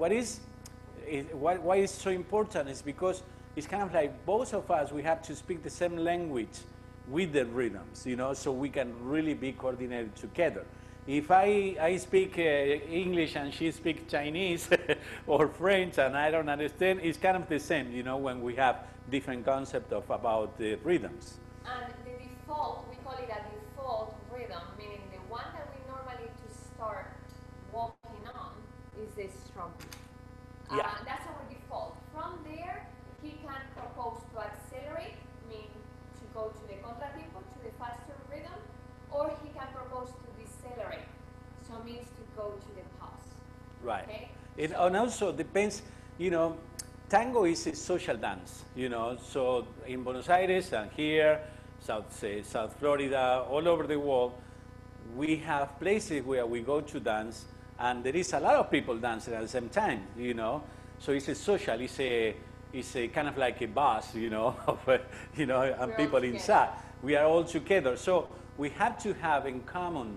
F: why it's so important is because it's kind of like both of us, we have to speak the same language with the rhythms, you know, so we can really be coordinated together. If I speak English and she speaks Chinese or French and I don't understand, it's kind of the same, you know, when we have different concepts about the rhythms.
H: And the default, we call it a default rhythm, meaning the one that we normally to start walking on is the strum.
F: Yeah.
H: That's our default. From there, he can propose to accelerate, meaning to go to the contratiempo, to the faster rhythm, or he can propose to decelerate, so means to go to the pause.
F: Right.
H: Okay?
F: It and also depends, you know, tango is a social dance, you know, so in Buenos Aires and here, South Florida, all over the world, we have places where we go to dance and there is a lot of people dancing at the same time, you know, so it's a social, it's a kind of like a bus, you know, of, you know, and people inside. We are all together, so we have to have in common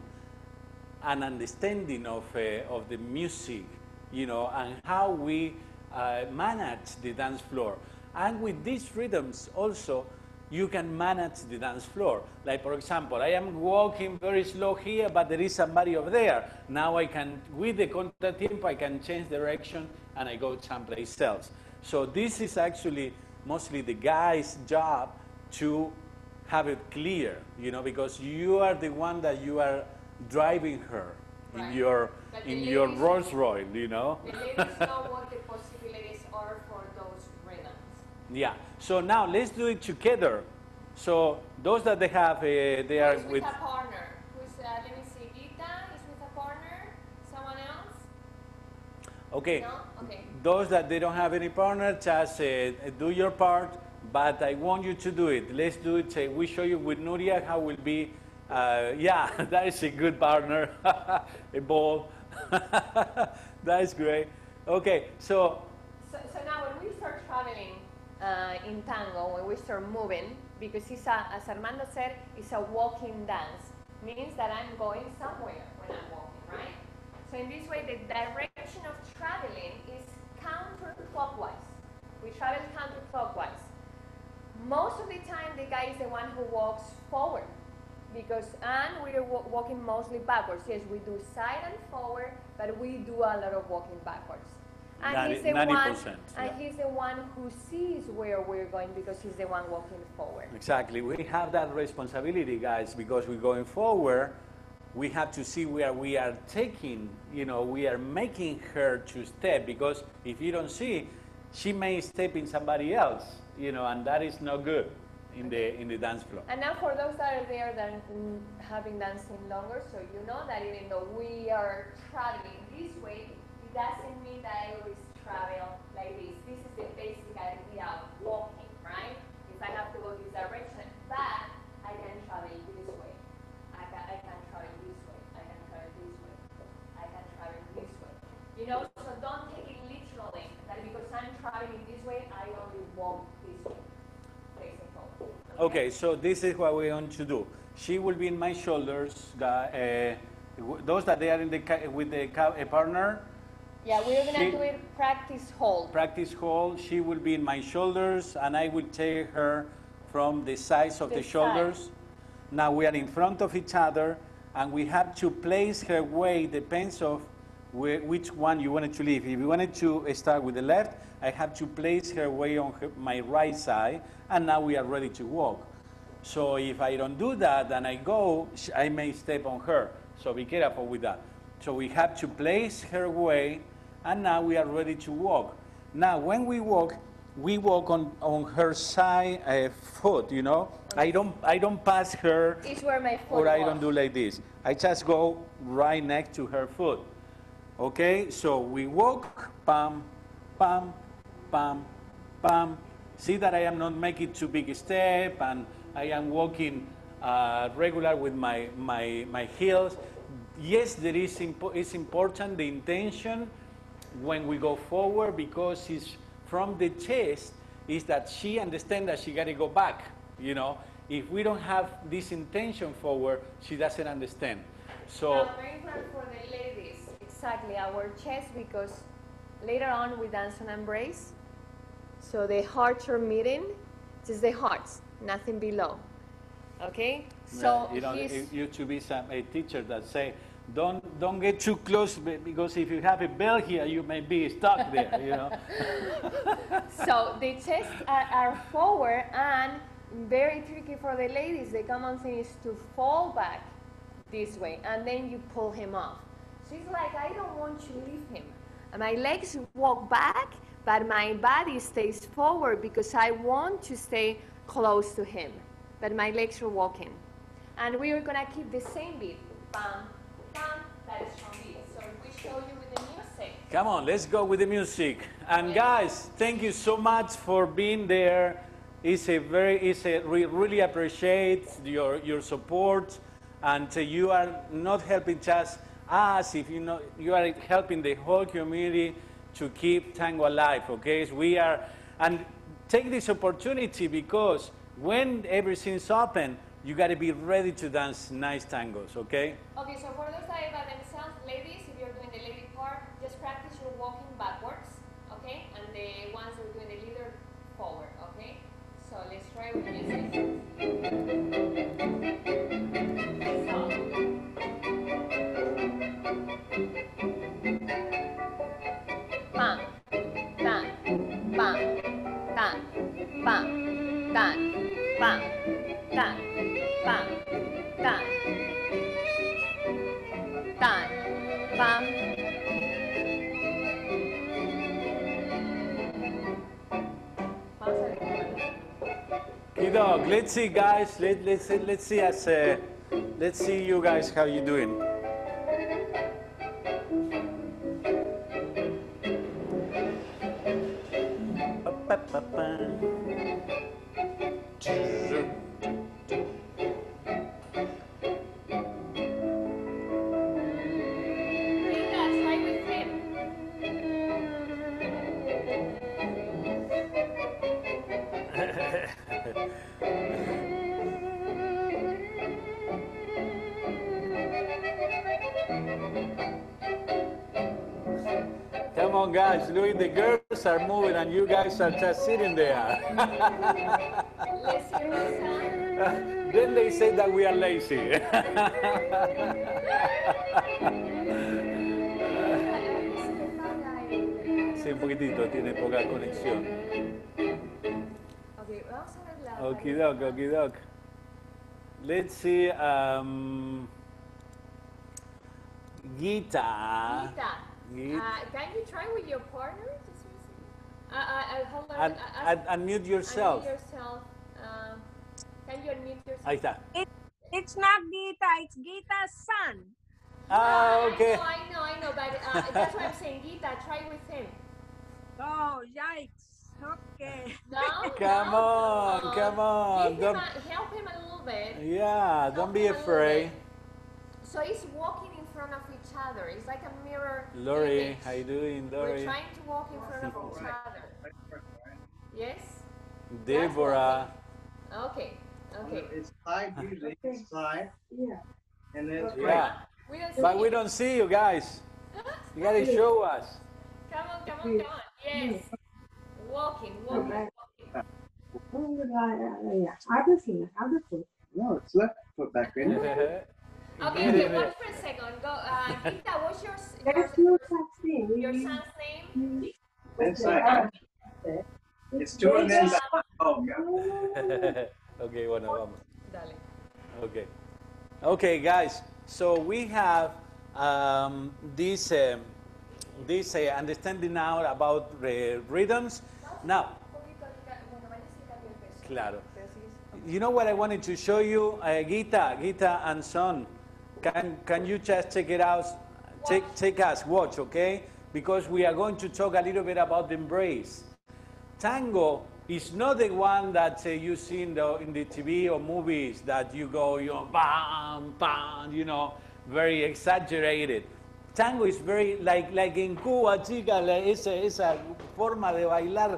F: an understanding of the music, you know, and how we manage the dance floor. And with these rhythms also, you can manage the dance floor. Like, for example, I am walking very slow here, but there is somebody over there. Now I can, with the contratiempo, I can change direction and I go someplace else. So this is actually mostly the guy's job to have it clear, you know, because you are the one that you are driving her in your Rolls Royce, you know.
H: The ladies know what the possibilities are for those rhythms.
F: Yeah. So now let's do it together. So those that they have, they are
H: Who's with a partner? Who's let me see. Gita is with a partner. Someone else?
F: okay.
H: No? Okay.
F: Those that they don't have any partner, just do your part. But I want you to do it. Let's do it. We show you with Nuria how will be. Yeah, that is a good partner. A ball. That is great. Okay,
H: So now when we start traveling in tango, when we start moving, because it's as Armando said, it's a walking dance. Means that I'm going somewhere when I'm walking, right? So in this way, the direction of traveling is counterclockwise. We travel counterclockwise. counterclockwise. Most of the time, the guy is the one who walks forward, and we're walking mostly backwards. Yes, we do side and forward, but we do a lot of walking backwards. And he's the
F: 90%.
H: he's the one who sees where we're going because he's the one walking forward.
F: Exactly. We have that responsibility, guys, because we're going forward. We have to see where we are taking, we are making her to step, because if you don't see, she may step in somebody else, and that is not good in the dance floor.
H: And now for those that are there that have been dancing longer, so you know that even though we are traveling this way, it doesn't mean that I always travel like this. This is the basic idea of walking, right? If I have to go this direction, but I can travel this way. I can travel this way. I can travel this way. I can travel this way. So don't take it literally that because I'm traveling this way, I only walk this way.
F: Okay, so this is what we're going to do. She will be in my shoulders. Those that they are with the partner.
H: Yeah, we're gonna do it practice hold.
F: Practice hold. She will be in my shoulders, and I will take her from the sides of the shoulders. Now we are in front of each other, and we have to place her weight. Depends of which one you wanted to leave. If you wanted to start with the left, I have to place her weight on my right side, and now we are ready to walk. So if I don't do that, and I go, I may step on her. So be careful with that. So we have to place her weight, and now we are ready to walk. Now when we walk on her side foot, I don't pass her.
H: It's where my foot
F: or I don't do like this. I just go right next to her foot. Okay, so we walk, pam, pam, pam, pam. See that I am not making too big a step, and I am walking regular with my heels. Yes, it's important, the intention when we go forward, because it's from the chest, is that she understands that she got to go back. If we don't have this intention forward, she doesn't understand. So
H: now, very important for the ladies, exactly, our chest, because later on we dance on embrace. So the hearts are meeting, just the hearts, nothing below. Okay? So
F: it used to be a teacher that say, don't get too close, because if you have a bell here, you may be stuck there,
H: So the chests are forward, and very tricky for the ladies. The common thing is to fall back this way, and then you pull him off. So it's like, I don't want to leave him. And my legs walk back, but my body stays forward because I want to stay close to him. But my legs are walking. And we are going to keep the same beat. Bam, bam, that is from beat. So we show you with the music.
F: Come on, let's go with the music. And guys, thank you so much for being there. We really appreciate your support. And you are not helping just us, you are helping the whole community to keep tango alive, okay? And take this opportunity, because when everything's open, you got to be ready to dance nice tangos, okay?
H: Okay, so for those that are by themselves, ladies, if you're doing the lady part, just practice your walking backwards, okay? And the ones who are doing the leader, forward, okay? So let's try with the music. Bam, bam, bam, bam, bam, bam, bam, bam, bam, bam, bam, bam.
F: Kidog, let's see, guys. Let's see you guys how you doing. Come on, guys. Look, the girls are moving and you guys are just sitting there.
H: Let's see, Rosa.
F: Then they say that we are lazy. Sí, un poquitito, tiene poca conexión.
H: Okay, vamos a ver la
F: Okidok, okidok. Let's see, Gita.
H: Can you try with your partner? Hold on.
F: Unmute yourself.
H: Unmute yourself. Can you unmute yourself?
F: Ahí está.
D: It's not Gita, it's Gita's son.
F: Ah, okay.
H: I know, but that's what I'm saying. Gita, try with him.
D: Oh, yikes. Okay.
H: No?
F: Come on, come on.
H: Give him help him a little bit.
F: Yeah, don't be afraid.
H: So he's walking in front of each other. It's like a mirror
F: Lori,
H: image.
F: how you doing,
H: We're
F: Lori?
H: trying to walk in front of each other. Yes?
F: Deborah.
H: Okay, okay.
I: It's side usually, it's side.
D: Yeah.
I: And then it's
F: Yeah,
H: We don't see
F: but we
H: you.
F: don't see you guys. You gotta show us.
H: Come on, come on, come on. Yes. Walking.
I: no, it's left foot back in.
H: Okay, watch for a second. Go, Gita, what's your son's name?
I: Inside. It's two and then back. Oh, yeah.
F: Okay, bueno, vamos.
H: Dale.
F: Okay. Okay, guys. So we have this understanding now about rhythms. Now, claro. You know what I wanted to show you, Gita and son. Can you just check it out? Take us, watch, okay? Because we are going to talk a little bit about the embrace. Tango is not the one that you see in the TV or movies that you go, bam, bam, very exaggerated. Tango is very, like in Cuba, chica, esa forma de bailar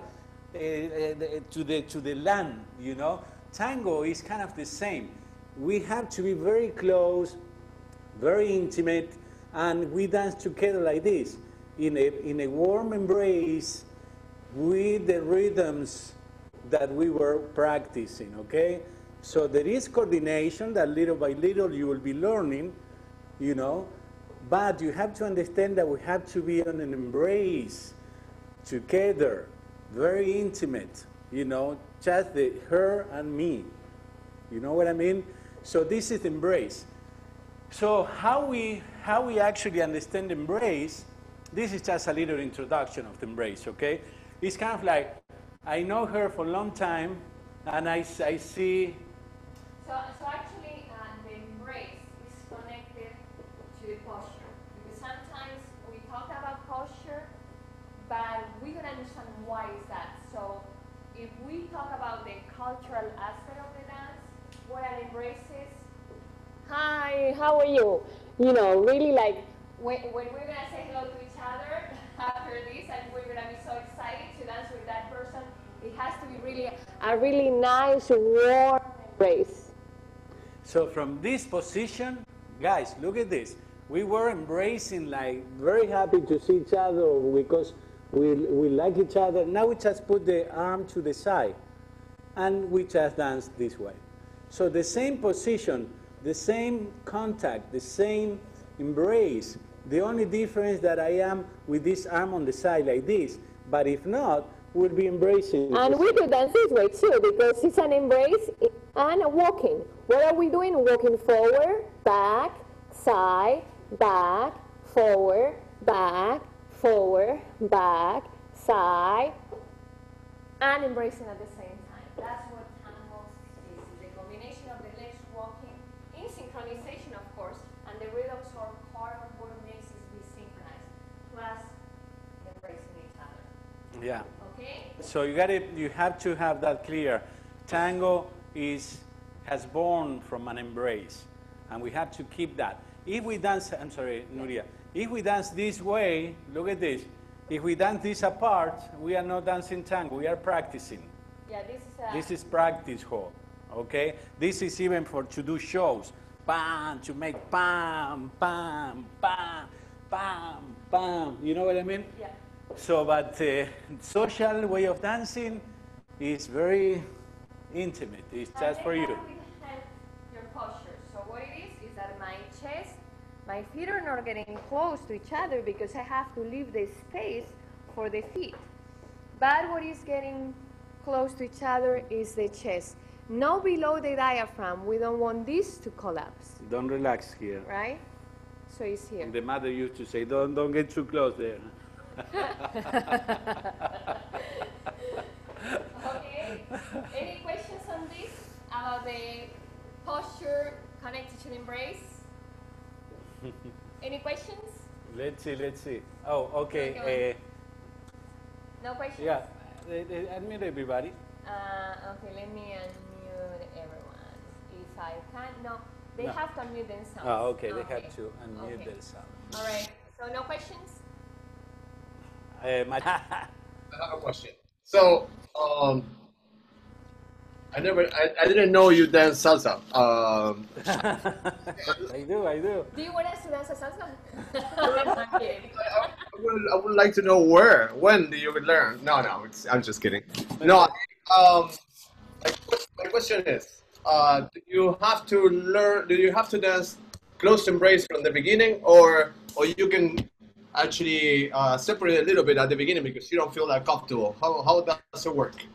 F: to the land, Tango is kind of the same. We have to be very close, very intimate, and we dance together like this, in a warm embrace, with the rhythms that we were practicing, okay? So there is coordination that little by little you will be learning, but you have to understand that we have to be on an embrace together, very intimate, just her and me. You know what I mean? So this is embrace. So how we actually understand embrace, this is just a little introduction of the embrace, okay? It's kind of like, I know her for a long time, and I see...
H: So actually, the embrace is connected to the posture. Because sometimes we talk about posture, but we don't understand why is that. So if we talk about the cultural aspect of the dance, what an embrace is, hi, how are you? Really like, when we're going to say hello to each other after this, and we're going to be so excited to dance with that person, it has to be really a really nice, warm embrace.
F: So from this position, guys, look at this. We were embracing, like, very happy to see each other because we like each other. Now we just put the arm to the side, and we just dance this way. So the same position, the same contact, the same embrace. The only difference that I am with this arm on the side like this, but if not, we'll be embracing.
H: And we do dance this way too, because it's an embrace and a walking. What are we doing? Walking forward, back, side, back, forward, back, side, and embracing at the same time. That's what tango is, the combination of the legs walking in synchronization, of course, and the rhythms are part of what makes us be synchronized, plus embracing each other.
F: Yeah.
H: Okay?
F: So you have to have that clear. Tango has born from an embrace, and we have to keep that. If we dance, I'm sorry, Nuria, if we dance this way, look at this. If we dance this apart, we are not dancing tango, we are practicing.
H: Yeah,
F: This is practice hall, okay? This is even to do shows. Bam, to make bam, bam, bam, bam, bam. You know what I mean?
H: Yeah.
F: So, but social way of dancing is very intimate. It's just for you.
H: Your posture. So what it is that my chest, my feet are not getting close to each other because I have to leave the space for the feet. But what is getting close to each other is the chest. No below the diaphragm. We don't want this to collapse.
F: Don't relax here.
H: Right? So it's here.
F: The mother used to say, don't get too close there.
H: Okay. Any questions on this about the posture connected to the embrace? Any questions?
F: Let's see. Oh, okay.
H: No questions?
F: Yeah, admit everybody.
H: Okay, let me unmute everyone. If I can, no, they
F: No.
H: have to unmute themselves.
F: Oh, okay, they have to unmute
H: Okay.
F: themselves.
H: All right, so no questions?
G: I have a question. So, I didn't know you dance salsa.
F: I do.
H: Do you want us to dance a salsa? I'm kidding.
G: I would like to know when do you learn? No, I'm just kidding. No, my question is, do you have to learn? Do you have to dance close embrace from the beginning, or you can actually separate a little bit at the beginning because you don't feel that comfortable? How does it work?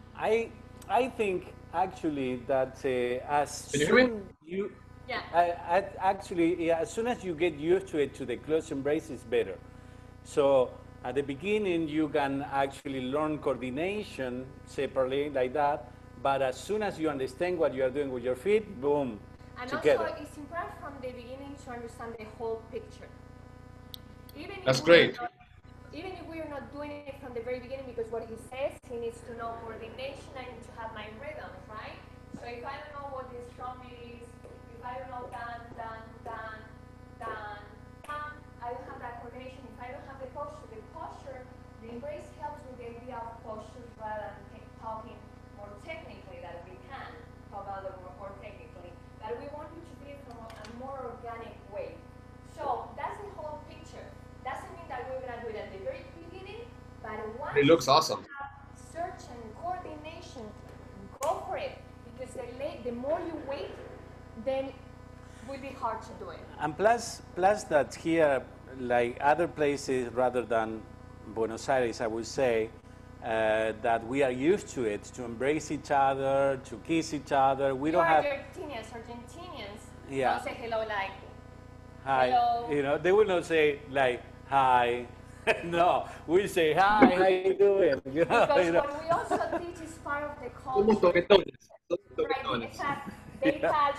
F: I think actually that as
G: Can you hear me?
F: soon you
H: Yeah.
F: actually as soon as you get used to it, to the close embrace is better. So at the beginning you can actually learn coordination separately like that, but as soon as you understand what you are doing with your feet, boom,
H: And
F: together.
H: also, it's important from the beginning to understand the whole picture.
G: That's great.
H: Even if we are not doing it from the very beginning, because what he says, he needs to know coordination, I need to have my rhythms, right? So if I don't know what this trumpet is, if I don't know dan, dan, dan, dan, dan, I don't have that coordination. If I don't have the posture, the embrace helps with the idea of posture rather than talking more technically that we can talk about it more technically. But we want you to be from a more organic way. So that's the whole picture. Doesn't mean that we're going to do it at the very beginning, but once
G: It looks awesome.
H: you have certain coordination, go for it. Because the more you wait, then it will be hard to do it.
F: And plus that here, like other places rather than Buenos Aires, I would say, that we are used to it, to embrace each other, to kiss each other. We don't have...
H: Argentinians
F: Yeah.
H: don't say hello like,
F: Hi.
H: hello.
F: You know, they will not say like, hi. No, we say, hi, how you doing? You know,
H: because
F: you know.
H: what we also teach is part of the
G: Somos
H: culture.
G: toquetones.
H: Right, exactly. They touch.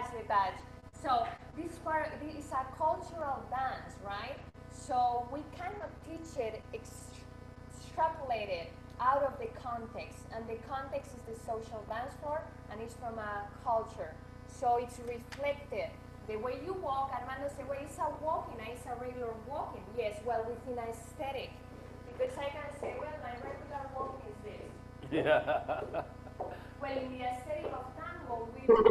H: So this is a cultural dance, right? So we cannot teach it extrapolated out of the context, and the context is the social dance floor, and it's from a culture. So it's reflected. The way you walk, Armando said, well, it's a walking, it's a regular walking. Yes, well, within aesthetic. Because I can say, well, my regular walking is this.
F: Yeah.
H: Well, in the aesthetic of tango,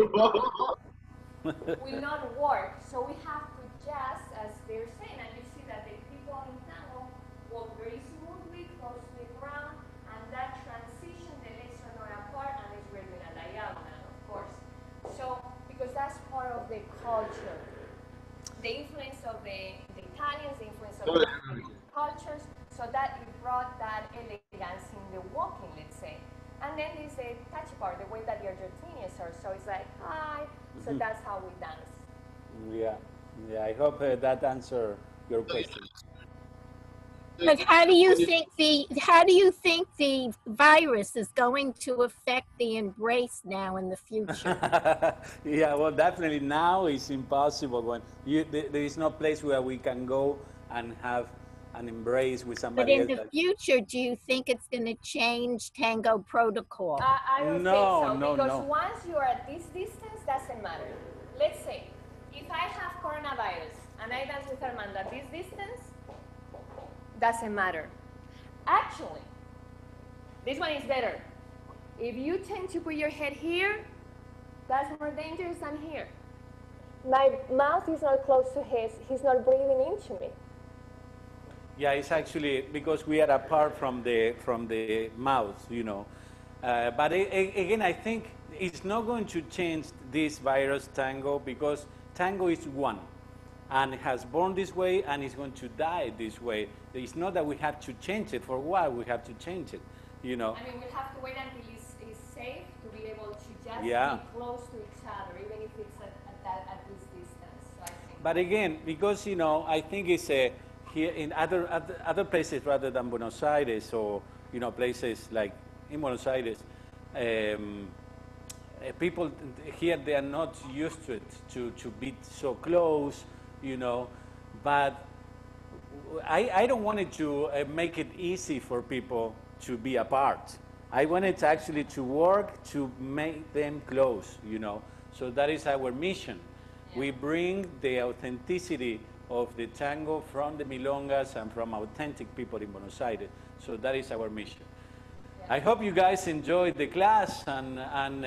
H: will not work. So we have to just, as they're saying, and you see that the people in tango walk very smoothly, close to the ground, and that transition, the legs are not apart, and it's really a diagonal, of course. So, because that's part of the culture. The influence of the Italians, the influence of the cultures, so that it brought that elegance in the walking, let's say. And then there's the touch part, the way that the Argentinians are. So it's like, hi. So that's how we dance.
F: Yeah. I hope that answered your question.
J: But how do you think the virus is going to affect the embrace now in the future?
F: Yeah, well, definitely now it's impossible when there is no place where we can go and have an embrace with
J: But
F: somebody
J: in
F: else.
J: the future, do you think it's going to change tango protocol?
H: I don't
F: No,
H: think so,
F: no,
H: because
F: no.
H: once you are at this distance, doesn't matter. Let's say, if I have coronavirus and I dance with Armando at this distance, doesn't matter. Actually, this one is better. If you tend to put your head here, that's more dangerous than here. My mouth is not close to his, he's not breathing into me.
F: Yeah, it's actually because we are apart from the mouth, you know. But again, I think it's not going to change this virus, Tango, because Tango is one, and has born this way, and is going to die this way. It's not that we have to change it. For a while, we have to change it, you know.
H: I mean, we'll have to wait until it's safe to be able to just
F: Yeah.
H: be close to each other, even if it's at this distance. So I think.
F: But again, because, you know, I think it's here in other places rather than Buenos Aires, or, you know, places like in Buenos Aires, people here, they are not used to it, to be so close, you know. But I don't want it to make it easy for people to be apart. I want it actually to work to make them close, you know. So that is our mission. Yeah. We bring the authenticity of the tango from the milongas and from authentic people in Buenos Aires. So that is our mission. Yeah. I hope you guys enjoyed the class, and